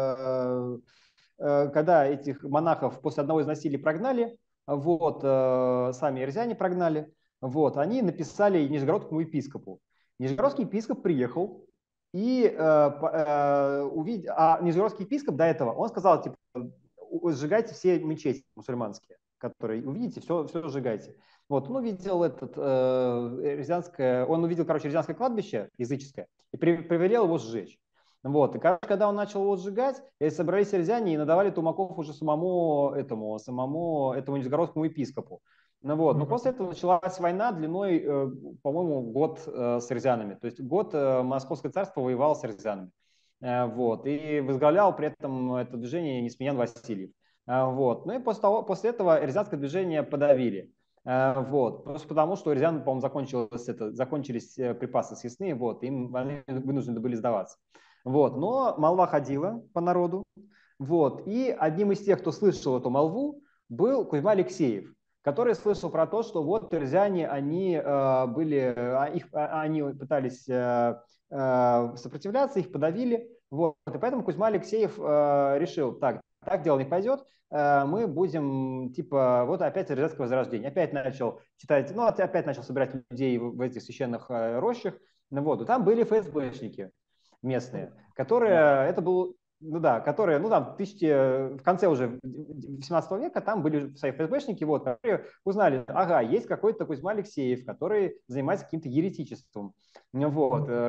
когда этих монахов после одного из насилий прогнали, вот, сами ирзяне прогнали, вот, они написали нижегородскому епископу. Нижегородский епископ приехал и увидел, а нижегородский епископ до этого, он сказал, типа, сжигайте все мечети мусульманские, которые увидите, все сжигайте. Вот, он увидел Рязанское, он увидел, короче, Рязанское кладбище языческое и повелел его сжечь. Вот, и короче, когда он начал его сжигать, собрались рязане и надавали тумаков уже самому этому нижегородскому епископу. Ну вот, но после мгм, этого началась война длиной, по-моему, год с рязанами. То есть год Московское царство воевало с рязанами. Вот, и возглавлял при этом это движение Несменян Васильев. Вот, ну и после этого рязанское движение подавили. Вот. Просто потому, что у рязан, по-моему, закончились припасы съестные, вот, им они вынуждены были сдаваться. Вот. Но молва ходила по народу. Вот. И одним из тех, кто слышал эту молву, был Кузьма Алексеев, который слышал про то, что вот рязане, они пытались сопротивляться, их подавили. Вот. И поэтому Кузьма Алексеев решил, так дело не пойдет, мы будем, типа, вот опять Рязанское возрождение. Опять начал читать, ну, опять начал собирать людей в этих священных рощах. Ну, вот. И там были ФСБшники местные, да, которые, это был, ну да, которые, ну там, в конце уже 18 века там были свои ФСБшники, вот, которые узнали, ага, есть какой-то Кузьма Алексеев, который занимается каким-то еретичеством, вот, мгм,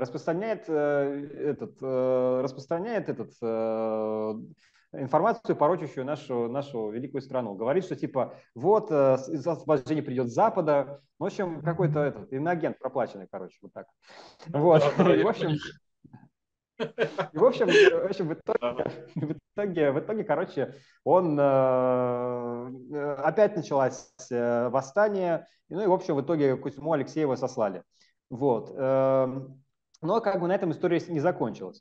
распространяет информацию, порочащую нашу великую страну. Говорит, что типа вот освобождение придет с Запада. В общем, какой-то мгм. иноагент проплаченный, короче, вот так. Ну Вот. да, да, И, в я общем, понимаю. Да. в итоге, короче, опять началось восстание, ну и, в общем, в итоге Кузьму Алексеева сослали. Вот. Но как бы на этом история не закончилась.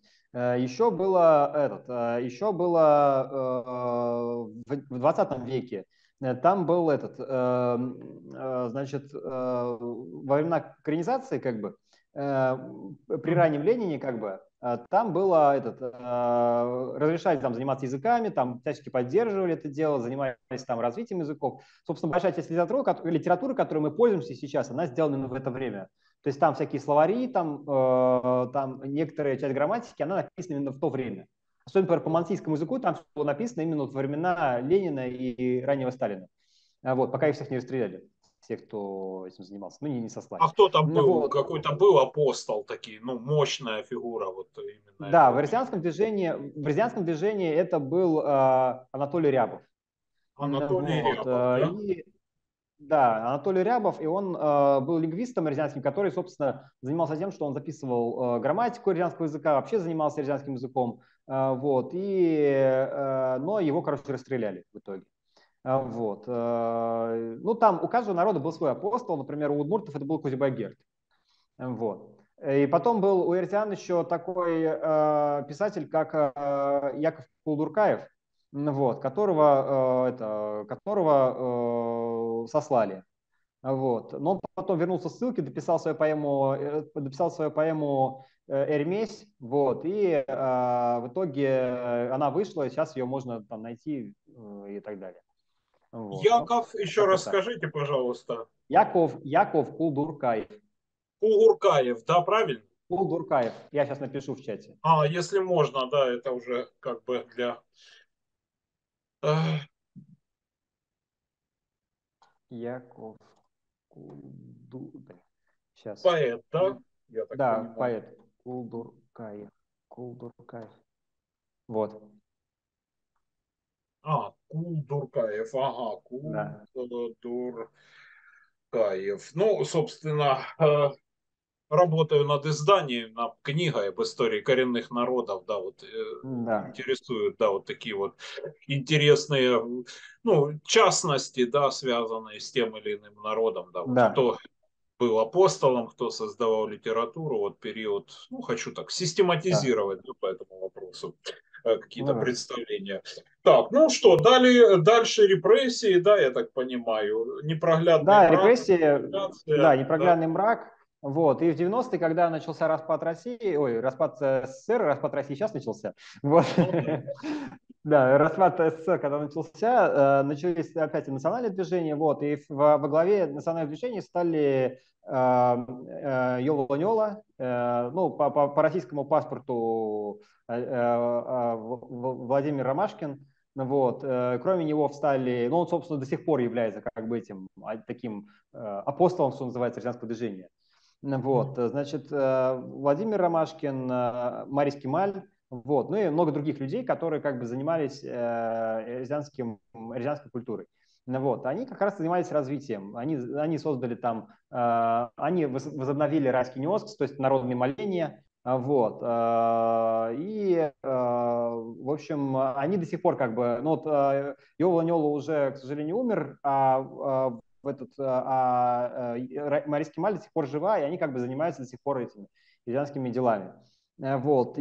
В 20 веке там был значит, во времена коренизации, как бы, при Мгм, раннем Ленине, как бы, там было разрешали там заниматься языками, там всячески поддерживали это дело, занимались там развитием языков. Собственно, большая часть литературы, которой мы пользуемся сейчас, она сделана именно в это время. То есть там всякие словари, там некоторая часть грамматики, она написана именно в то время. Особенно, например, по мансийскому языку там все было написано именно во времена Ленина и раннего Сталина. Вот, пока их всех не расстреляли, всех, кто этим занимался, ну, не сослали. А кто там был? Вот. Какой-то был апостол такие, ну, мощная фигура вот именно Да, в этого. христианском движении это был Анатолий Рябов. Анатолий Вот. Рябов, да? Да, Анатолий Рябов, и он был лингвистом рязанским, который, собственно, занимался тем, что он записывал грамматику рязанского языка, вообще занимался рязанским языком, вот, но его, короче, расстреляли в итоге. Вот. Ну, там у каждого народа был свой апостол, например, у удмуртов это был Кузибай-Герд. Вот. И потом был у иртян еще такой писатель, как Яков Кулдуркаев, вот, которого сослали. Вот. Но он потом вернулся с ссылки, дописал свою поэму «Эрмесь», вот, и в итоге она вышла, и сейчас ее можно там найти и так далее. Вот. Яков, Ну, еще как-то раз так. скажите, пожалуйста. Яков Кулдуркаев. Кугуркаев, да, правильно? Кулдуркаев. Я сейчас напишу в чате. А, если можно, да, это уже как бы для... Яков Кулдуркаев. Сейчас. Поэт, да? Я так Да, понимаю. поэт. Кулдуркаев. Кулдуркаев. Вот. Кулдуркаев, ага, Да. Кулдуркаев. Ну, собственно, работаю над изданием, над книгой об истории коренных народов, да, вот Да. интересуют, да, вот такие вот интересные, ну, частности, да, связанные с тем или иным народом, да, вот Да. кто был апостолом, кто создавал литературу, вот период, ну, хочу так Да. систематизировать, да, по этому вопросу какие-то Ну, да. представления. Так, ну что, дальше репрессии, да, я так понимаю, непроглядный Да, мрак, репрессии, да, инфляция, да. непроглядный мрак. Вот. И в 90-е, когда начался распад России, распад СССР, распад России сейчас начался. Вот. Ну, да. Да, распад СССР, когда начался, начались опять и национальные движения, вот, и во главе национальных движений стали Йола Ланьола, ну, по российскому паспорту Владимир Ромашкин, вот. Кроме него встали, ну, он, собственно, до сих пор является как бы этим таким апостолом, что называется, христианского движения. Вот. Значит, Владимир Ромашкин, Марис Кемаль, вот. Ну и много других людей, которые как бы занимались рязанской культурой. Вот. Они как раз занимались развитием. Они создали там, они возобновили райский неоскс, то есть народные моления. Вот. И, в общем, они до сих пор как бы, ну вот Йола Нёла уже, к сожалению, умер, Марис Кемаль до сих пор жива, и они как бы занимаются до сих пор этими рязанскими делами. Вот.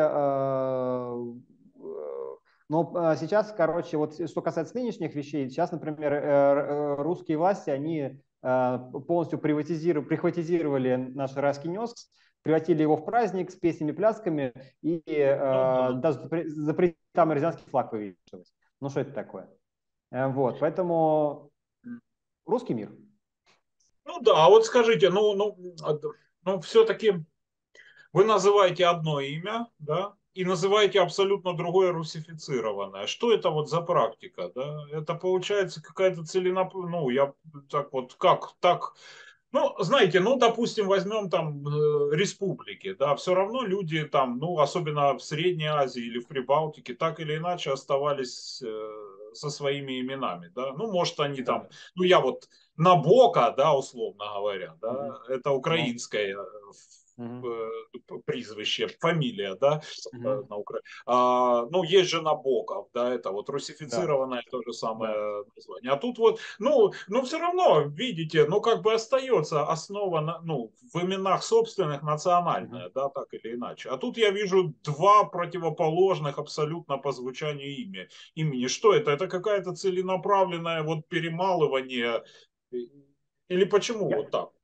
Но сейчас, короче, вот что касается нынешних вещей, сейчас, например, русские власти, они полностью прихватизировали наш райский неоскс, превратили его в праздник с песнями, плясками, и Ну, да. даже запретили там рязанский флаг вывешивать. Ну, что это такое? Вот, поэтому русский мир. Ну да, а вот скажите, ну все-таки вы называете одно имя, да, и называете абсолютно другое русифицированное. Что это вот за практика, да? Это получается какая-то целенаправленная, ну, я так вот, как так, ну, знаете, ну, допустим, возьмем там республики, да, все равно люди там, ну, особенно в Средней Азии или в Прибалтике, так или иначе оставались со своими именами, да. Ну, может, они там, Да. ну, я вот Набока, да, условно говоря, да, Мгм. это Ну, украинское мгм. призвище, фамилия, да, Мгм. на ну, есть же Набоков, да, это вот Да, русифицированное то же да. самое название. А тут вот, ну все равно, видите, ну, как бы остается основа, ну, в именах собственных Мгм. национальная, да, так или иначе. А тут я вижу два противоположных абсолютно по звучанию имени. Что это? Это какая-то целенаправленное вот перемалывание? Или почему Я, вот так?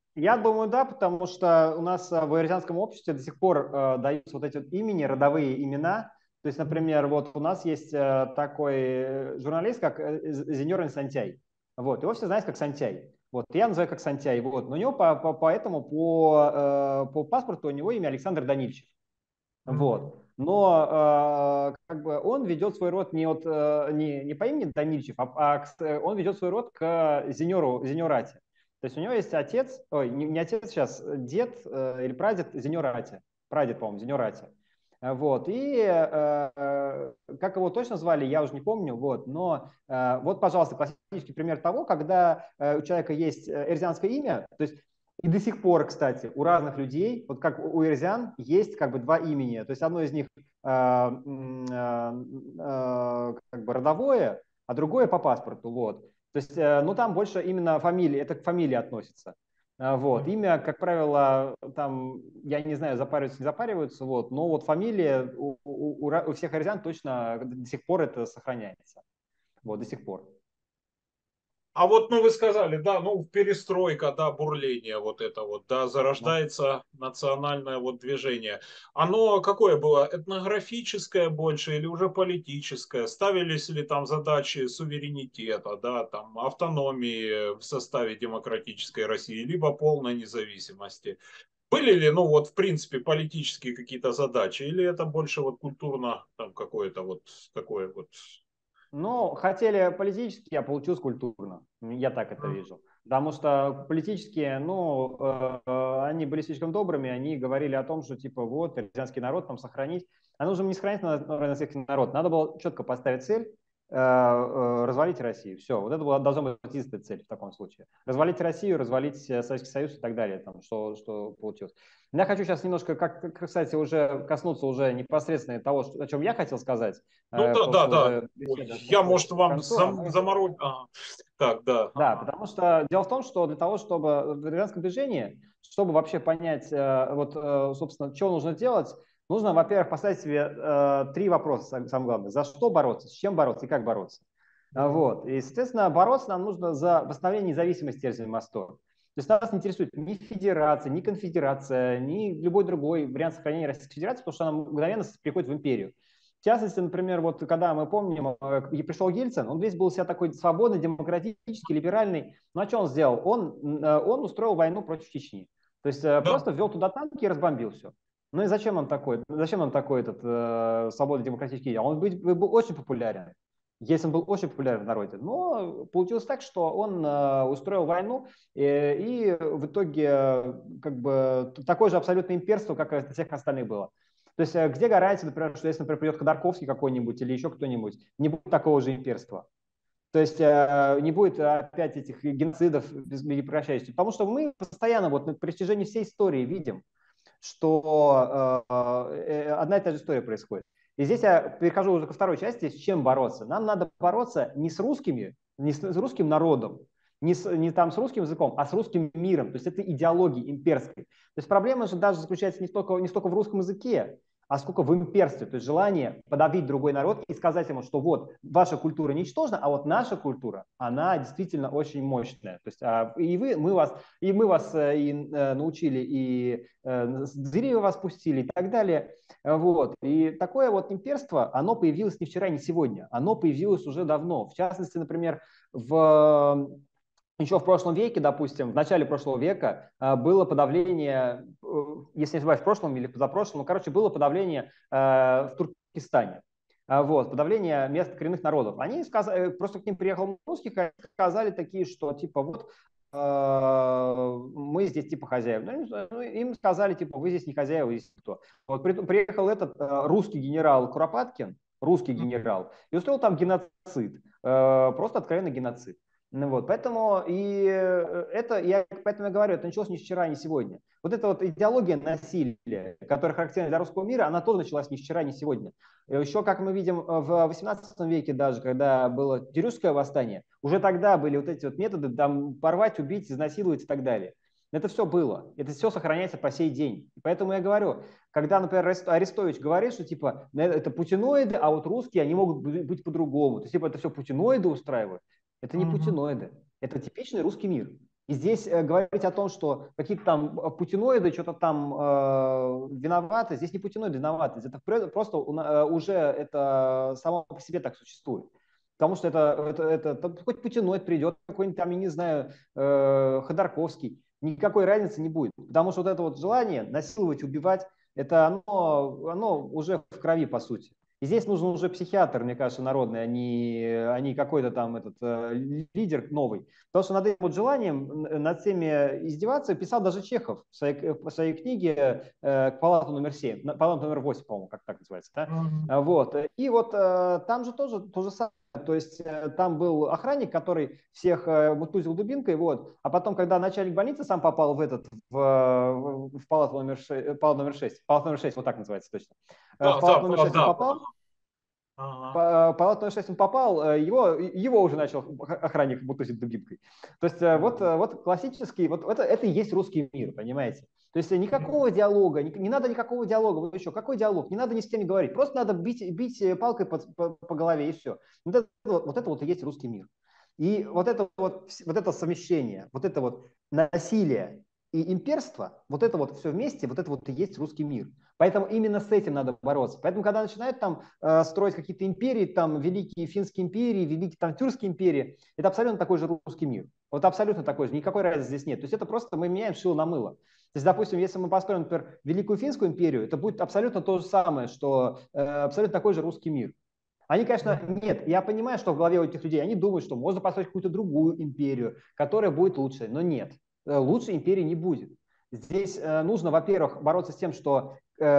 Я думаю, да, потому что у нас в иорданском обществе до сих пор даются вот эти вот имени, родовые имена. То есть, например, вот у нас есть такой журналист, как Зенер Сантяй. Вот, его все знают как Сантяй. Вот, я называю как Сантяй. Вот, но у него поэтому по паспорту у него имя Александр Данильчев. Вот. Но как бы он ведет свой род не по имени Данильчев, он ведет свой род к Зенерате. То есть у него есть отец, ой, не отец сейчас, дед или прадед Зенерате. Прадед, по-моему, Зенерате. Вот. И как его точно звали, я уже не помню. Вот. Но вот, пожалуйста, классический пример того, когда у человека есть эрзианское имя, то есть и до сих пор, кстати, у разных людей, вот как у ирзян, есть как бы два имени. То есть одно из них как бы родовое, а другое по паспорту. Вот. То есть, ну там больше именно фамилия, это к фамилии относится. Вот. Имя, как правило, там, я не знаю, запариваются, не запариваются, вот, но вот фамилия у всех ирзян точно до сих пор это сохраняется. Вот, до сих пор. А вот, ну, вы сказали, да, ну, перестройка, да, бурление вот это вот, да, зарождается национальное вот движение. Оно какое было? Этнографическое больше или уже политическое? Ставились ли там задачи суверенитета, да, там, автономии в составе демократической России, либо полной независимости? Были ли, ну, вот, в принципе, политические какие-то задачи, или это больше вот культурно, там, какое-то вот такое вот? Ну, хотели политически, а получилось культурно. Я так это вижу. Потому что политические, ну, они были слишком добрыми, они говорили о том, что типа вот, ирзианский народ там сохранить. А нужно не сохранить ирзианский народ, надо было четко поставить цель, развалить Россию. Все, вот это была, должна быть единственная цель в таком случае. Развалить Россию, развалить Советский Союз и так далее, там, что получилось. Я хочу сейчас немножко, кстати, уже коснуться уже непосредственно того, о чем я хотел сказать, Ну да, потому да, что да. уже Ой, беседа я, подходит может, к вам концу. заморозил. Ага. Так, да. Да, Ага. потому что дело в том, что для того, чтобы в гражданском движении, чтобы вообще понять, вот, собственно, что нужно делать, нужно, во-первых, поставить себе три вопроса, самое главное. За что бороться, с чем бороться и как бороться. Вот. И, соответственно, бороться нам нужно за восстановление независимости Эрзянь-Мастор. То есть нас не интересует ни федерация, ни конфедерация, ни любой другой вариант сохранения Российской Федерации, потому что она мгновенно переходит в империю. В частности, например, вот когда мы помним, пришел Ельцин, он весь был себя такой свободный, демократический, либеральный. Ну а что он сделал? Он устроил войну против Чечни. То есть Да. просто ввел туда танки и разбомбил все. Ну и зачем он такой? Зачем он такой этот свободный демократический? Он был очень популярен. Ельцин был очень популярен в народе. Но получилось так, что он устроил войну, и в итоге как бы такое же абсолютное имперство, как и у всех остальных было. То есть где гарантия, например, что если, например, придет Ходорковский какой-нибудь или еще кто-нибудь, не будет такого же имперства? То есть не будет опять этих геноцидов прекращающихся. Потому что мы постоянно вот на протяжении всей истории видим, что одна и та же история происходит. И здесь я перехожу уже ко второй части, с чем бороться. Нам надо бороться не с русскими, не с русским народом, не там с русским языком, а с русским миром. То есть это идеология имперской. То есть проблема же даже заключается не столько в русском языке, а сколько в имперстве. То есть желание подавить другой народ и сказать ему, что вот ваша культура ничтожна, а вот наша культура, она действительно очень мощная. То есть мы вас научили, и деревья вас пустили и так далее. Вот. И такое вот имперство, оно появилось не вчера, не сегодня. Оно появилось уже давно. В частности, например, еще в прошлом веке, допустим, в начале прошлого века было подавление, если не ошибаюсь, в прошлом или позапрошлом, короче, было подавление в Туркестане. Вот, подавление мест коренных народов. Они сказали, просто к ним приехал русских и сказали такие, что типа вот мы здесь типа хозяева. Ну, им сказали, типа, вы здесь не хозяева, вы здесь кто. Вот приехал этот русский генерал Куропаткин, русский генерал, и устроил там геноцид, просто откровенный геноцид. Ну вот, поэтому поэтому я говорю, это началось не вчера, не сегодня. Вот эта вот идеология насилия, которая характерна для русского мира, она тоже началась не вчера, не сегодня. Еще, как мы видим, в 18 веке даже, когда было Тирюсское восстание, уже тогда были вот эти вот методы там, порвать, убить, изнасиловать и так далее. Это все было, это все сохраняется по сей день. И поэтому я говорю, когда, например, Арестович говорит, что типа это путиноиды, а вот русские, они могут быть по-другому. То есть типа это все путиноиды устраивают. Это не путиноиды, это типичный русский мир. И здесь говорить о том, что какие-то там путиноиды что-то там виноваты, здесь не путиноиды виноваты, это просто уже это само по себе так существует. Потому что хоть путиноид придет, какой-нибудь там, я не знаю, Ходорковский, никакой разницы не будет. Потому что вот это вот желание насиловать, убивать, оно уже в крови, по сути. И здесь нужен уже психиатр, мне кажется, народный, а не какой-то там лидер новый. Потому что над этим вот желанием, над всеми издеваться писал даже Чехов в своей книге «Палата номер 7», «Палата номер 8», по-моему, как так называется. Да? Вот. И вот там же тоже то же самое. То есть там был охранник, который всех мутузил дубинкой, вот. А потом, когда начальник больницы сам попал в палату номер 6, палата номер 6, вот так называется точно. В палату номер 6 он попал. Палату номер 6 он попал, его уже начал охранник мутузить дубинкой. То есть вот классический, вот это и есть русский мир, понимаете? То есть никакого диалога, не надо никакого диалога. Вы еще, какой диалог? Не надо ни с кем не говорить. Просто надо бить палкой по голове и все. Вот это вот и есть русский мир. И вот это совмещение, вот это вот насилие и имперство, вот это вот все вместе, вот это вот и есть русский мир. Поэтому именно с этим надо бороться. Поэтому, когда начинают там строить какие-то империи, там великие финские империи, великие там тюркские империи, это абсолютно такой же русский мир. Вот абсолютно такой же, никакой разницы здесь нет. То есть это просто мы меняем шило на мыло. То есть, допустим, если мы построим, например, Великую Финскую империю, это будет абсолютно то же самое, что абсолютно такой же русский мир. Они, конечно, нет, я понимаю, что в голове у этих людей, они думают, что можно построить какую-то другую империю, которая будет лучше, но нет, лучшей империи не будет. Здесь нужно, во-первых, бороться с тем, что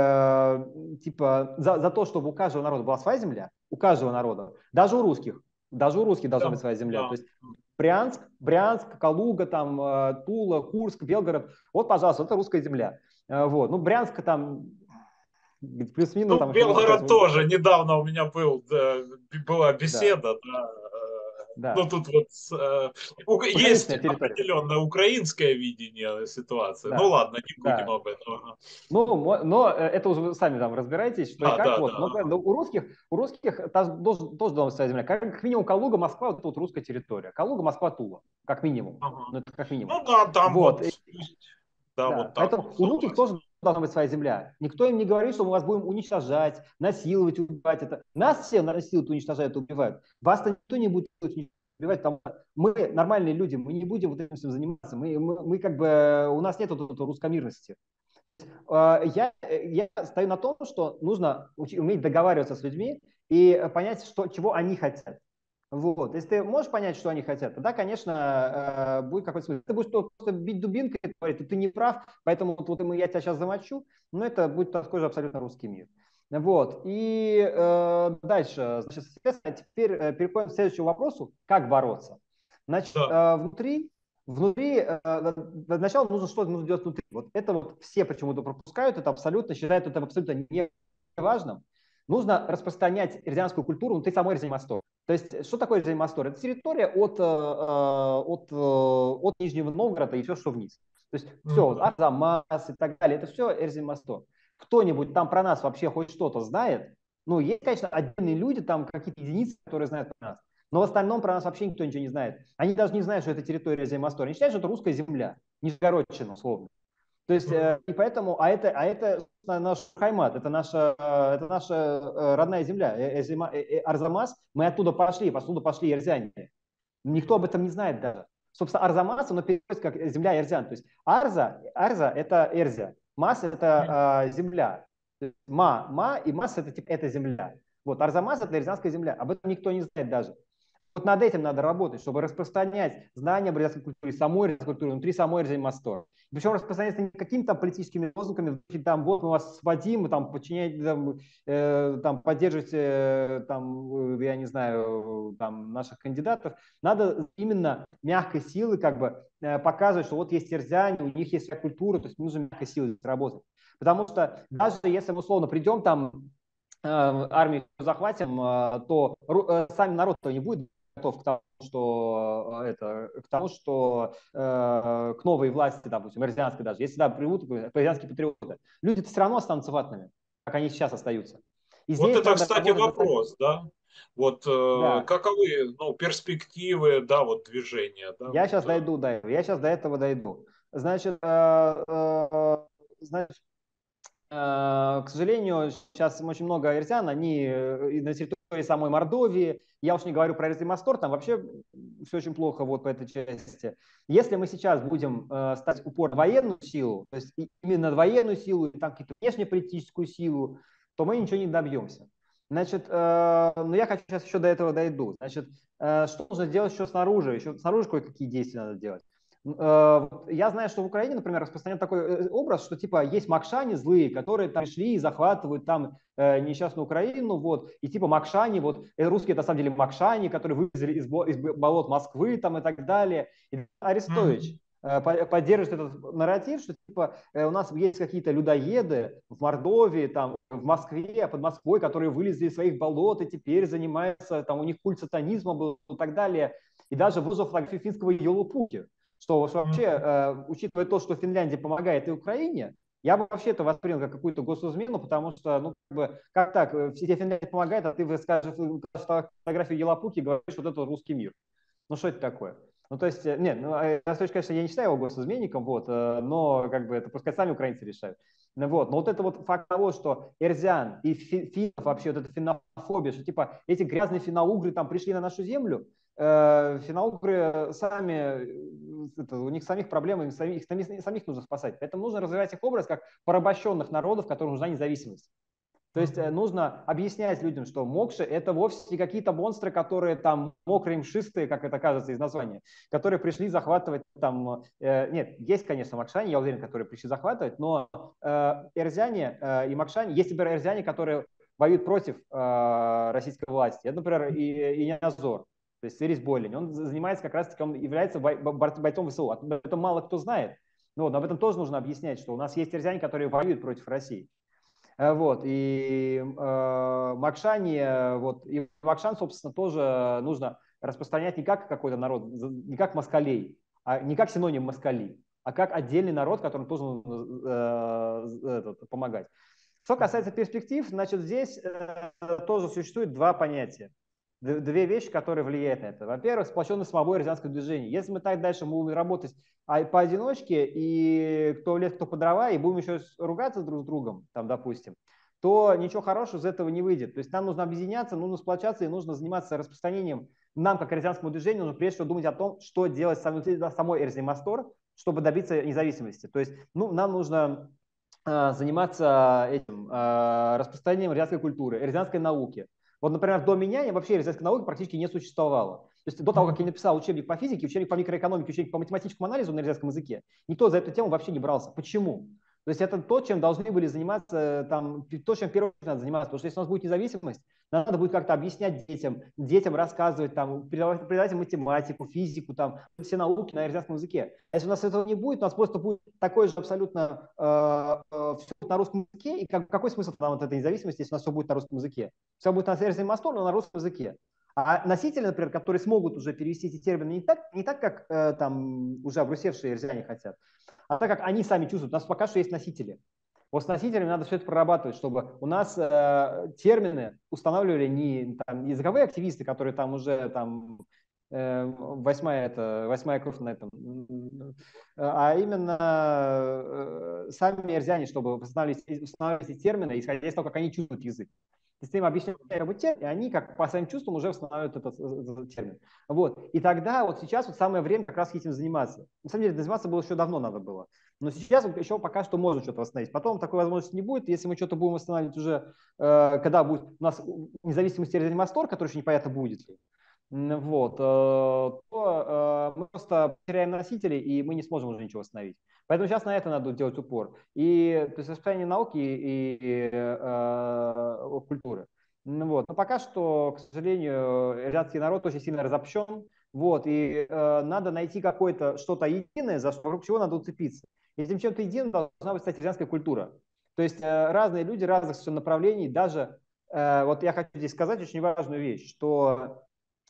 типа за то, чтобы у каждого народа была своя земля, у каждого народа, даже у русских должна быть своя земля. То есть Брянск, Калуга, там, Тула, Курск, Белгород, вот, пожалуйста, это русская земля. Вот. Ну, Брянск там плюс-минус. Ну, Белгород тоже. Недавно у меня была беседа. Да. Ну, тут вот есть определенное украинское видение ситуации. Да. Ну, ладно, не будем об этом. Но это уже вы сами там разбираетесь, что и как. Вот. Но у русских тоже должна быть своя земля. Как минимум Калуга, Москва, вот тут русская территория. Калуга, Москва, Тула. Как минимум. Ну, это как минимум. Ну, да, там вот. Вот поэтому у русских тоже должна быть своя земля. Никто им не говорит, что мы вас будем уничтожать, насиловать, убивать. Нас все насилуют, уничтожают, убивают. Вас-то никто не будет убивать, потому что мы нормальные люди, мы не будем вот этим всем заниматься. Мы как бы, у нас нет вот этой русскомирности. Я стою на том, что нужно уметь договариваться с людьми и понять, чего они хотят. Вот. Если ты можешь понять, что они хотят, тогда, конечно, будет какой-то смысл. Ты будешь просто бить дубинкой и говорить, ты не прав, поэтому я тебя сейчас замочу, но это будет такой же абсолютно русский мир. Вот. И дальше, значит, соответственно, теперь переходим к следующему вопросу, как бороться. Значит, внутри сначала нужно что-то делать внутри. Вот это вот все почему-то пропускают, это абсолютно считают это абсолютно неважным. Нужно распространять эрзянскую культуру внутри самой Эрзянь-Мастор. То есть, что такое Эрзянь-Мастор? Это территория от Нижнего Новгорода и все, что вниз. То есть, все, Арзамас и так далее, это все Эрзянь-Мастор. Кто-нибудь там про нас вообще хоть что-то знает? Ну, есть, конечно, отдельные люди, там какие-то единицы, которые знают про нас. Но в остальном про нас вообще никто ничего не знает. Они даже не знают, что это территория Эрзянь-Мастор. Они считают, что это русская земля, Нижегородчина, условно. То есть, и поэтому, это наш хаймат, это наша родная земля, Арзамас, мы оттуда пошли эрзяне. Никто об этом не знает даже. Собственно, Арзамас, оно переводится как земля эрзян. То есть Арза это эрзя, Мас это земля. Ма и Мас это земля. Вот Арзамас это эрзянская земля, об этом никто не знает даже. Вот над этим надо работать, чтобы распространять знания об эрзянской культуре, самой эрзянской культуре, внутри самой Эрзянь-Мастор. Причем распространяться не какими-то политическими лозунгами, там, вот мы вас сводим, там, подчиняете, там, поддерживаете, там, я не знаю, там, наших кандидатов. Надо именно мягкой силы как бы показывать, что вот есть эрзяне, у них есть своя культура, то есть нужно мягкой силой работать. Потому что даже если мы условно придем там, армию захватим, то сами народ-то не будет готов к тому, что к новой власти, допустим, эрзянской даже, если сюда придут эрзянские патриоты, люди-то все равно останутся ватными, как они сейчас остаются. И Вот здесь это, надо кстати, работать над... вопрос, да? Вот Да, каковы, ну, перспективы, да, вот движения, да, я вот. сейчас дойду до этого, я сейчас до этого дойду. Значит, значит, к сожалению, сейчас очень много арестян, они и на территории самой Мордовии. Я уж не говорю про Эрзимастор, там вообще все очень плохо вот по этой части. Если мы сейчас будем ставить упор на военную силу, то есть именно на военную силу, и там какую-то внешнеполитическую силу, то мы ничего не добьемся. Значит, но я хочу сейчас еще до этого дойду. Значит, что нужно делать еще снаружи? Еще снаружи кое-какие действия надо делать. Я знаю, что в Украине, например, распространен такой образ, что типа есть макшане злые, которые там пришли и захватывают там несчастную Украину, вот, и типа макшане, вот, русские на самом деле макшане, которые вывезли из болот Москвы там и так далее. И Арестович поддерживает этот нарратив, что типа у нас есть какие-то людоеды в Мордовии, там, в Москве, под Москвой, которые вылезли из своих болот и теперь занимаются, там у них культ сатанизма был и так далее. И даже выложил фотографию финского Йолупуки. Что вообще, учитывая то, что Финляндия помогает и Украине, я бы вообще это воспринял как какую-то госизмену, потому что, ну, как так, все Финляндия помогает, а ты скажешь фотографию Елапуки и говоришь, вот это русский мир. Ну, что это такое? Ну, то есть, нет, ну, Арестович, конечно, я не считаю его госизменником, вот, но как бы это пускай сами украинцы решают. Ну, вот, но вот это вот факт того, что Эрзян и финнов вообще, вот эта финнофобия, что типа эти грязные финно-угры там пришли на нашу землю, финно-угры сами, у них самих проблемы, их самих нужно спасать. Поэтому нужно развивать их образ как порабощенных народов, которым нужна независимость. То есть нужно объяснять людям, что мокши – это вовсе не какие-то монстры, которые там мокрые, мшистые, как это кажется из названия, которые пришли захватывать там… нет, есть, конечно, макшане, я уверен, которые пришли захватывать, но эрзяне и макшане, есть, например, эрзяне, которые воюют против российской власти. Это, например, и Азор. То есть Ирис Бойлин, он занимается как раз-таки, он является бойцом ВСУ. Об этом мало кто знает, но об этом тоже нужно объяснять, что у нас есть эрзяне, которые воюют против России. Вот, и макшане, вот, и макшан, собственно, тоже нужно распространять не как какой-то народ, не как москалей, а не как синоним москалей, а как отдельный народ, которому тоже нужно помогать. Что касается перспектив, значит, здесь тоже существует два понятия. Две вещи, которые влияют на это. Во-первых, сплоченность самого эрзянского движения. Если мы так дальше будем работать поодиночке, и кто в лес, кто по дрова, и будем еще ругаться друг с другом, там, допустим, то ничего хорошего из этого не выйдет. То есть нам нужно объединяться, нужно сплочаться, и нужно заниматься распространением. Нам, как эрзянскому движению, нужно прежде всего думать о том, что делать самой Эрзимастор, чтобы добиться независимости. То есть нам нужно заниматься этим распространением эрзянской культуры, эрзянской науки. Вот, например, до меня вообще эрзянской науки практически не существовало. То есть до того, как я написал учебник по физике, учебник по микроэкономике, учебник по математическому анализу на эрзянском языке, никто за эту тему вообще не брался. Почему? То есть это то, чем должны были заниматься, там, то, чем в первую очередь надо заниматься. Потому что если у нас будет независимость, надо будет как-то объяснять детям рассказывать, там, преподавать им математику, физику, там, все науки на эрзянском языке. А если у нас этого не будет, у нас просто будет такой же абсолютно все на русском языке. И какой смысл нам от этой независимости, если у нас все будет на русском языке? Все будет на Эрзимастор, но на русском языке. А носители, например, которые смогут уже перевести эти термины не так как там уже обрусевшие эрзяне хотят, а так как они сами чувствуют. У нас пока что есть носители. Вот с носителями надо все это прорабатывать, чтобы у нас термины устанавливали не там, языковые активисты, которые там уже там, восьмая кровь на этом, а именно сами эрзяне, чтобы устанавливать эти термины, исходя из того, как они чувствуют язык. Если им объясняют термин, и они как по своим чувствам уже устанавливают этот термин. Вот. И тогда вот сейчас вот самое время как раз этим заниматься. На самом деле заниматься было еще давно надо было. Но сейчас еще пока что можно что-то восстановить. Потом такой возможности не будет. Если мы что-то будем восстанавливать уже, когда будет у нас независимость Эрзимастор, который еще непонятно будет ли, вот, то мы просто потеряем носителей, и мы не сможем уже ничего восстановить. Поэтому сейчас на это надо делать упор. И то есть распространение науки и культуры. Вот. Но пока что, к сожалению, эрзянский народ очень сильно разобщен. Вот, и надо найти какое-то что-то единое, вокруг чего надо уцепиться. Этим чем-то единым должна быть, кстати, эрзянская культура. То есть разные люди разных направлений, даже, вот я хочу здесь сказать очень важную вещь, что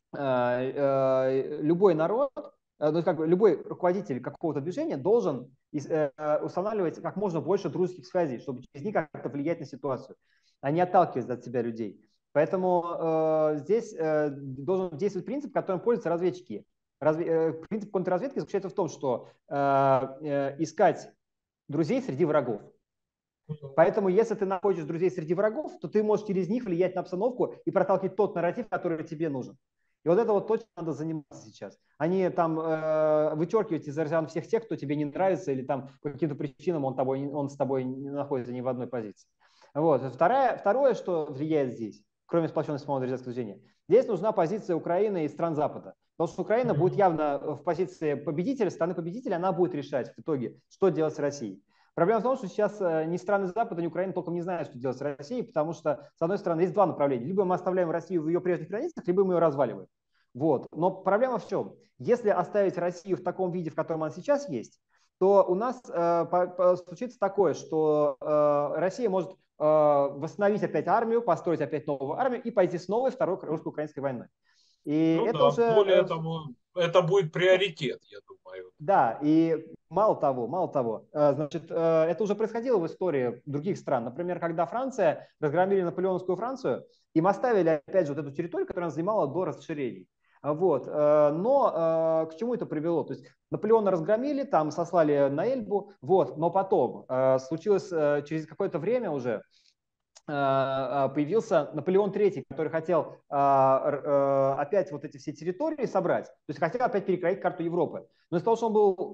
любой народ, ну, как бы любой руководитель какого-то движения должен устанавливать как можно больше дружеских связей, чтобы через них как-то влиять на ситуацию. а не отталкивать от себя людей. Поэтому здесь должен действовать принцип, которым пользуются разведчики. Принцип контрразведки заключается в том, что искать друзей среди врагов. Поэтому, если ты находишь друзей среди врагов, то ты можешь через них влиять на обстановку и проталкивать тот нарратив, который тебе нужен. И вот это вот то, чем надо заниматься сейчас. Они там вычеркивать из арсенала всех тех, кто тебе не нравится, или там по каким-то причинам он с тобой не находится ни в одной позиции. Вот. Второе, что влияет здесь, кроме сплоченности самого друзьяского движения, здесь нужна позиция Украины и стран Запада. Потому что Украина будет явно в позиции победителя, страны победителя, она будет решать в итоге, что делать с Россией. Проблема в том, что сейчас ни страны Запада, ни Украина толком не знают, что делать с Россией, потому что, с одной стороны, есть два направления. Либо мы оставляем Россию в ее прежних границах, либо мы ее разваливаем. Вот. Но проблема в чем? Если оставить Россию в таком виде, в котором она сейчас есть, то у нас случится такое, что Россия может восстановить опять армию, построить опять новую армию и пойти с новой второй русско-украинской войной. И Ну это да, уже... более того, это будет приоритет, я думаю. Да, и мало того, значит, это уже происходило в истории других стран. Например, когда Франция разгромили наполеоновскую Францию, им оставили, опять же, вот эту территорию, которую она занимала до расширений. Вот. Но к чему это привело? То есть Наполеона разгромили, там сослали на Эльбу, вот. Но потом случилось через какое-то время уже, появился Наполеон III, который хотел опять вот эти все территории собрать, то есть хотел опять перекроить карту Европы. Но из-за того, что он был,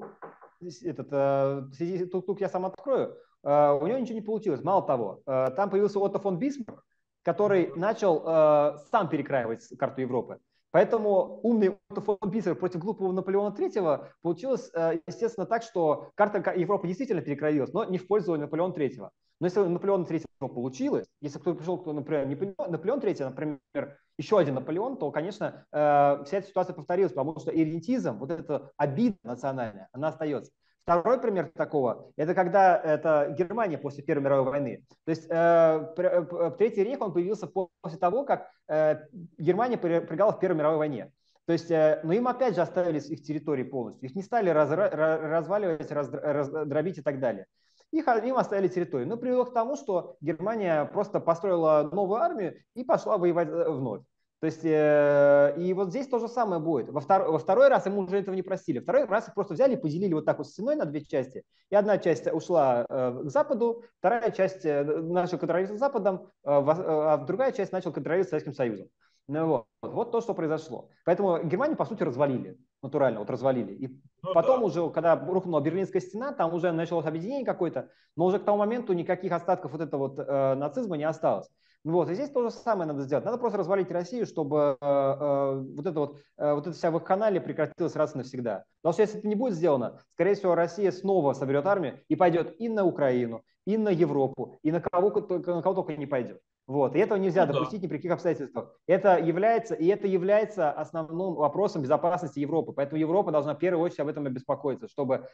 тут я сам открою, у него ничего не получилось. Мало того, там появился Отто фон Бисмарк, который начал сам перекраивать карту Европы. Поэтому умный Отто фон Бисмарк против глупого Наполеона III получилось, естественно, так, что карта Европы действительно перекроилась, но не в пользу Наполеона III. Но если у Наполеона III получилось, если кто-то пришел, кто, например, не понимал, Наполеон III, например, еще один Наполеон, то, конечно, вся эта ситуация повторилась, потому что иридентизм, вот эта обида национальная, она остается. Второй пример такого, это когда это Германия после Первой мировой войны. То есть Третий рейх, он появился после того, как Германия проиграла в Первой мировой войне. То есть, но им опять же оставили их территории полностью. Их не стали разваливать, раздробить и так далее. Им оставили территорию. Но привело к тому, что Германия просто построила новую армию и пошла воевать вновь. То есть, и вот здесь то же самое будет. Во второй раз ему уже этого не простили. Второй раз их просто взяли и поделили вот так вот стеной на две части. И одна часть ушла к Западу, вторая часть начала контролировать Западом, а другая часть начала контролировать Советским Союзом. Ну, вот то, что произошло. Поэтому Германию, по сути, развалили. Натурально, вот развалили. И потом уже, когда рухнула Берлинская стена, там уже началось объединение какое-то, но уже к тому моменту никаких остатков вот этого вот нацизма не осталось. Вот, и здесь то же самое надо сделать. Надо просто развалить Россию, чтобы вот эта вся вакханалия прекратилась раз и навсегда. Потому что если это не будет сделано, скорее всего, Россия снова соберет армию и пойдет и на Украину, и на Европу, и на кого только не пойдет. Вот. И этого нельзя допустить ни при каких обстоятельствах. Это является основным вопросом безопасности Европы. Поэтому Европа должна в первую очередь об этом обеспокоиться, чтобы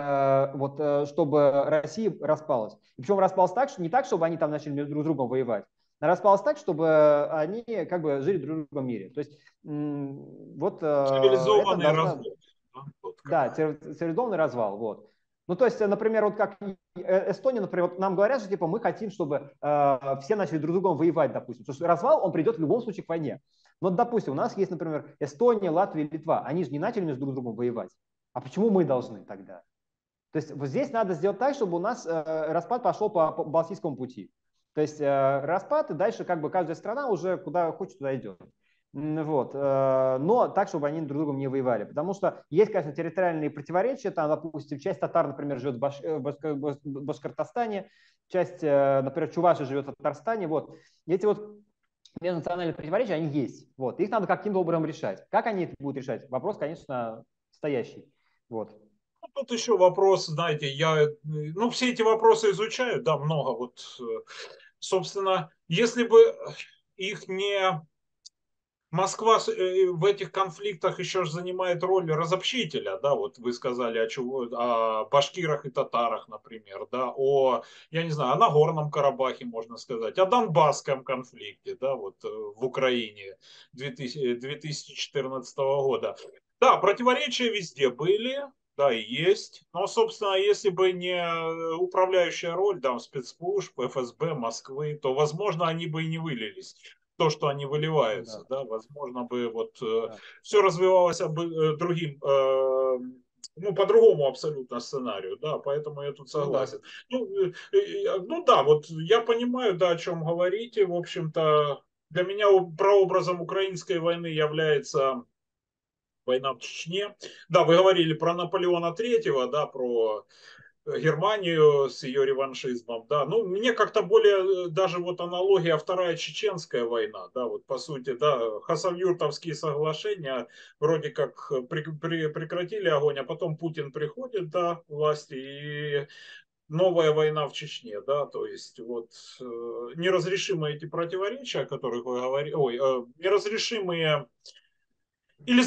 Россия распалась. И причем распалась так, что не так, чтобы они там начали друг с другом воевать, а распалась так, чтобы они как бы жили друг в другом мире. То есть вот цивилизованный развал. Да, цивилизованный развал. Вот. Ну, то есть, например, вот как Эстония, например, вот нам говорят, что типа мы хотим, чтобы все начали друг с другом воевать, допустим. Потому что развал, он придет в любом случае к войне. Но, допустим, у нас есть, например, Эстония, Латвия, Литва. Они же не начали между друг другом воевать. А почему мы должны тогда? То есть вот здесь надо сделать так, чтобы у нас распад пошел по Балтийскому пути. То есть распад, и дальше как бы каждая страна уже куда хочет, туда идет. Вот. Но так, чтобы они друг с другом не воевали. Потому что есть, конечно, территориальные противоречия. Там, допустим, часть татар, например, живет в Башкортостане, часть, например, чуваши живет в Татарстане. Вот. И эти вот межнациональные противоречия, они есть. Вот. Их надо каким-то образом решать. Как они это будут решать? Вопрос, конечно, стоящий. Вот. Тут еще вопрос, знаете, все эти вопросы изучаю, да, много. Вот, собственно, если бы их не... Москва в этих конфликтах еще занимает роль разобщителя, да, вот вы сказали о башкирах и татарах, например, да, я не знаю, о Нагорном Карабахе, можно сказать, о Донбасском конфликте, да, вот в Украине 2014 года. Да, противоречия везде были, да, и есть. Но, собственно, если бы не управляющая роль там спецслужб, ФСБ, Москвы, то, возможно, они бы и не вылились. То, что они Да, выливаются, да, возможно бы вот да. все развивалось бы другим, ну, по другому абсолютно сценарию, да, поэтому я тут Ну да. согласен. Ну, ну да, вот я понимаю, да, о чем говорите, в общем-то, для меня прообразом украинской войны является война в Чечне. Да, вы говорили про Наполеона Третьего, да, про Германию с ее реваншизмом, да. Ну, мне как-то более даже вот аналогия Вторая Чеченская война, да, вот по сути, да, Хасавюртовские соглашения вроде как прекратили огонь, а потом Путин приходит, да, к власти и новая война в Чечне, да, то есть вот неразрешимые эти противоречия, о которых вы говорите, ой, неразрешимые или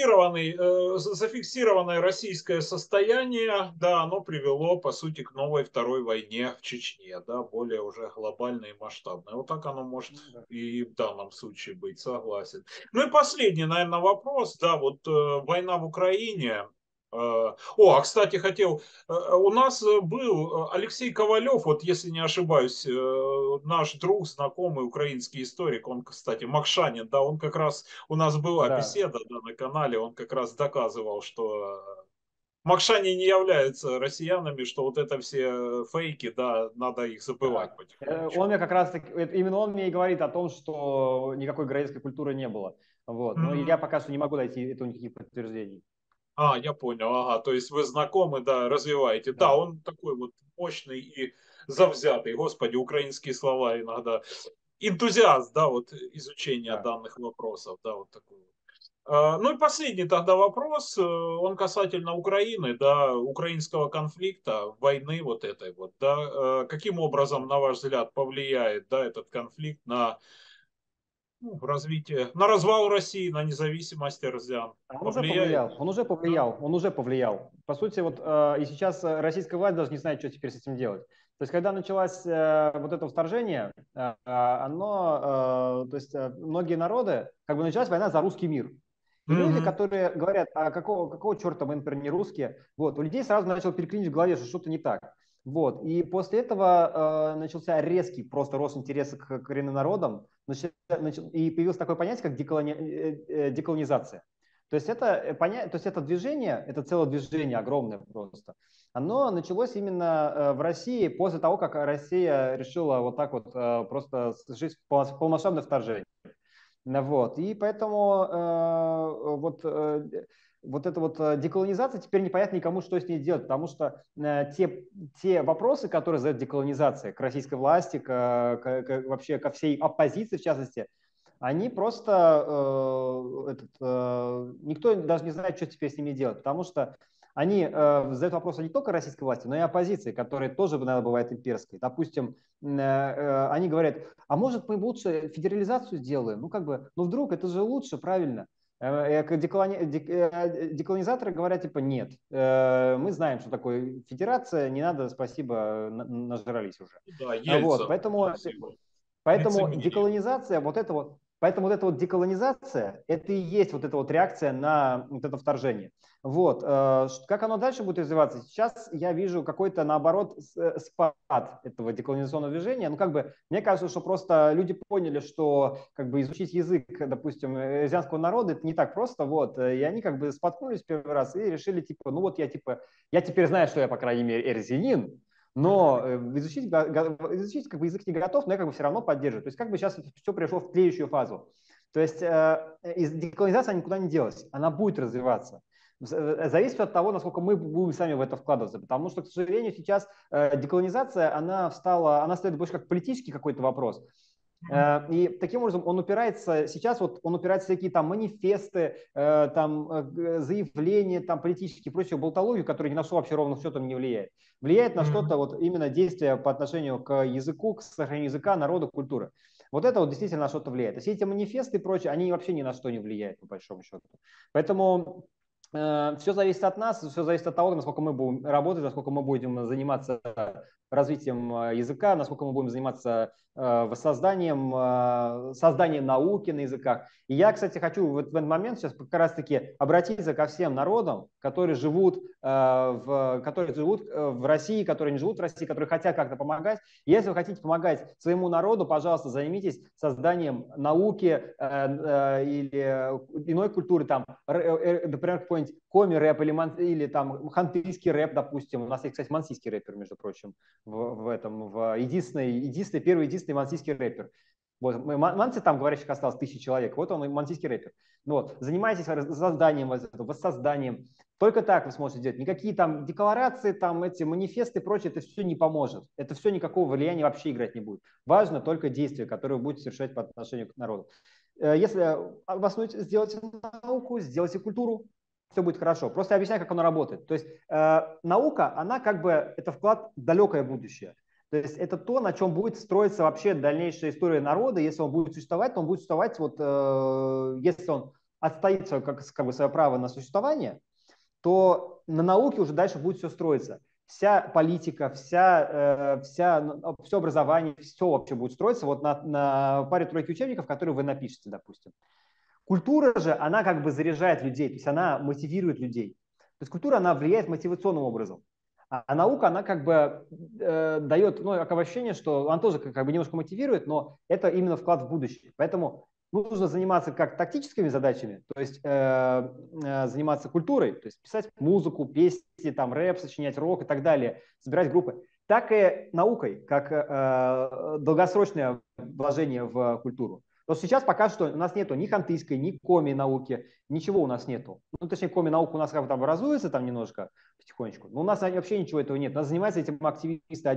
зафиксированное российское состояние, да, оно привело, по сути, к новой второй войне в Чечне, да, более уже глобальной и масштабной. Вот так оно может Ну да. и в данном случае быть, согласен. Ну и последний, наверное, вопрос, да, вот война в Украине. Кстати, хотел, у нас был Алексей Ковалев, вот если не ошибаюсь, наш друг, знакомый украинский историк, он, кстати, Макшанин, да, он как раз у нас была Да. беседа, да, на канале, он как раз доказывал, что макшане не являются россиянами, что вот это все фейки, да, надо их забывать Да. Он потихонечку. мне как раз таки, именно он мне и говорит о том, что никакой грейской культуры не было. Вот. Но я М. пока что не могу найти это никаких подтверждений. Я понял, ага, то есть вы знакомы, да, развиваете. Да, Да. он такой вот мощный и завзятый, господи, украинские слова иногда. Энтузиаст, да, вот изучения Да. данных вопросов, да, вот такой вот. Ну и последний тогда вопрос, он касательно Украины, да, украинского конфликта, войны вот этой вот, да. Каким образом, на ваш взгляд, повлияет, да, этот конфликт на развитие, на развал России, на независимость россиян? А он уже Повлияет? повлиял, он уже Да? повлиял, он уже повлиял. По сути, вот и сейчас российская власть даже не знает, что теперь с этим делать. То есть, когда началось вот это вторжение, то есть многие народы, как бы началась война за русский мир. И люди, Мгм. которые говорят, а какого черта мы, например, не русские, вот, у людей сразу начал переклинить в голове, что что-то не так. Вот. И после этого начался резкий просто рост интереса к коренным народам, и появилось такое понятие, как деколонизация. То есть это движение, это целое движение огромное просто. Оно началось именно в России после того, как Россия решила вот так вот просто жить в полномасштабное вторжение. Вот. И поэтому вот эта вот деколонизация, теперь непонятно никому, что с ней делать, потому что те вопросы, которые задает деколонизация к российской власти, вообще ко всей оппозиции в частности, они просто, никто даже не знает, что теперь с ними делать, потому что они задают вопросы не только российской власти, но и оппозиции, которая тоже иногда бывает имперской. Допустим, они говорят, а может мы лучше федерализацию сделаем? Ну как бы, ну вдруг это же лучше, правильно? Деколонизаторы говорят, типа, нет, мы знаем, что такое федерация, не надо, спасибо, нажрались уже. Да, Вот, Ельцин, да, поэтому с его Поэтому лицемерием. деколонизация, поэтому вот эта вот деколонизация, это и есть вот эта вот реакция на вот это вторжение. Вот. Как оно дальше будет развиваться? Сейчас я вижу какой-то, наоборот, спад этого деколонизационного движения. Ну, как бы, мне кажется, что просто люди поняли, что как бы изучить язык, допустим, азиатского народа, это не так просто, вот, и они как бы споткнулись первый раз и решили, типа, ну вот я теперь знаю, что я, по крайней мере, эрзянин, но изучить как бы язык не готов, но я как бы все равно поддерживаю. То есть как бы сейчас все пришло в тлеющую фазу. То есть деколонизация никуда не делась, она будет развиваться. Зависит от того, насколько мы будем сами в это вкладываться. Потому что, к сожалению, сейчас деколонизация, она стоит больше как политический какой-то вопрос. И таким образом он упирается, сейчас вот он упирается в всякие там манифесты, заявления, там политические и прочую болтологию, которая ни на что вообще ровно счетом не влияет. Влияет на что-то вот именно действие по отношению к языку, к сохранению языка, народа, культуры. Вот это вот действительно на что-то влияет. А все эти манифесты и прочее, они вообще ни на что не влияют, по большому счету. Поэтому все зависит от нас, все зависит от того, насколько мы будем работать, насколько мы будем заниматься развитием языка, насколько мы будем заниматься созданием науки на языках. И я, кстати, хочу вот в этот момент сейчас как раз-таки обратиться ко всем народам, которые живут в России, которые не живут в России, которые хотят как-то помогать. Если вы хотите помогать своему народу, пожалуйста, займитесь созданием науки или иной культуры, там, например, какой-нибудь коми-рэп или там хантыйский рэп, допустим. У нас есть, кстати, мансийский рэпер, между прочим, первый единственный мансийский рэпер. Вот, Манси там говорящих осталось 1000 человек. Вот он, мансийский рэпер. Вот. Занимайтесь созданием, воссозданием. Только так вы сможете делать. Никакие там декларации, там эти манифесты и прочее, это все не поможет. Это все никакого влияния вообще играть не будет. Важно только действия, которые вы будете совершать по отношению к народу. Если обоснуете, сделайте науку, сделайте культуру, все будет хорошо. Просто объясняю, как оно работает. То есть наука, она как бы, это вклад в далекое будущее. То есть это то, на чем будет строиться вообще дальнейшая история народа. Если он будет существовать, то он будет существовать, вот, если он отстоит как бы свое право на существование, то на науке уже дальше будет все строиться. Вся политика, все образование, все вообще будет строиться вот на паре-тройке учебников, которые вы напишете, допустим. Культура же, она как бы заряжает людей, то есть она мотивирует людей. То есть культура, она влияет мотивационным образом. А наука, она как бы дает, ну, как ощущение, что она тоже как бы немножко мотивирует, но это именно вклад в будущее. Поэтому нужно заниматься как тактическими задачами, то есть заниматься культурой, то есть писать музыку, песни, там, рэп, сочинять рок и так далее, собирать группы, так и наукой, как долгосрочное вложение в культуру. Но сейчас пока что у нас нету ни хантыйской, ни коми-науки, ничего у нас нету. Ну, точнее, коми-наука у нас как-то образуется там немножко потихонечку, но у нас вообще ничего этого нет. У нас занимаются этим активисты,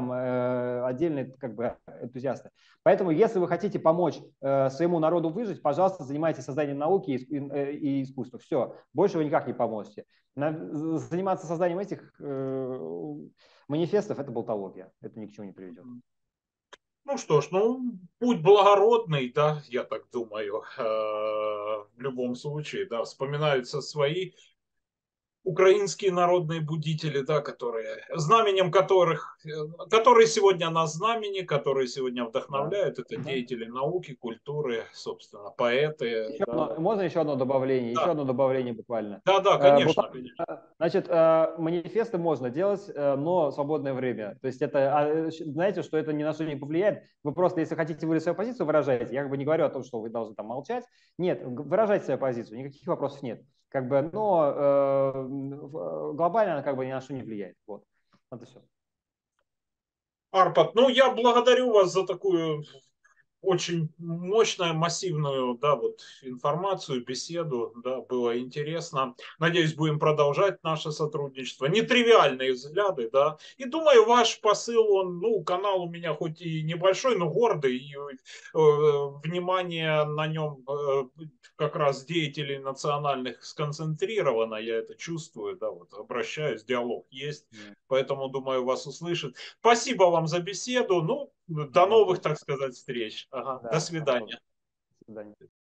отдельные как бы энтузиасты. Поэтому, если вы хотите помочь своему народу выжить, пожалуйста, занимайтесь созданием науки и искусства. Все, больше вы никак не поможете. Заниматься созданием этих манифестов – это болтология, это ни к чему не приведет. Ну что ж, ну, путь благородный, да, я так думаю, в любом случае, да, вспоминаются свои украинские народные будители, да, знаменем которые сегодня на знамени, которые сегодня вдохновляют, да. Это деятели науки, культуры, собственно, поэты. Да. Можно еще одно добавление? Да. Еще одно добавление буквально. Да, конечно. Значит, манифесты можно делать, но в свободное время. То есть это, знаете, что это ни на что не повлияет. Вы просто, если хотите выразить свою позицию, выражаете. Я как бы не говорю о том, что вы должны там молчать. Нет, выражайте свою позицию, никаких вопросов нет. Как бы, но глобально она как бы ни на что не влияет. Вот. Это все. Арпад, ну я благодарю вас за такую очень мощную, массивную, да, вот информацию, беседу, да, было интересно. Надеюсь, будем продолжать наше сотрудничество. Нетривиальные взгляды, да. И думаю, ваш посыл, канал у меня хоть и небольшой, но гордый, и внимание на нем как раз деятелей национальных сконцентрировано, я это чувствую, да, вот обращаюсь, диалог есть, поэтому, думаю, вас услышат. Спасибо вам за беседу, до новых, так сказать, встреч. Ага. Да, до свидания. До свидания.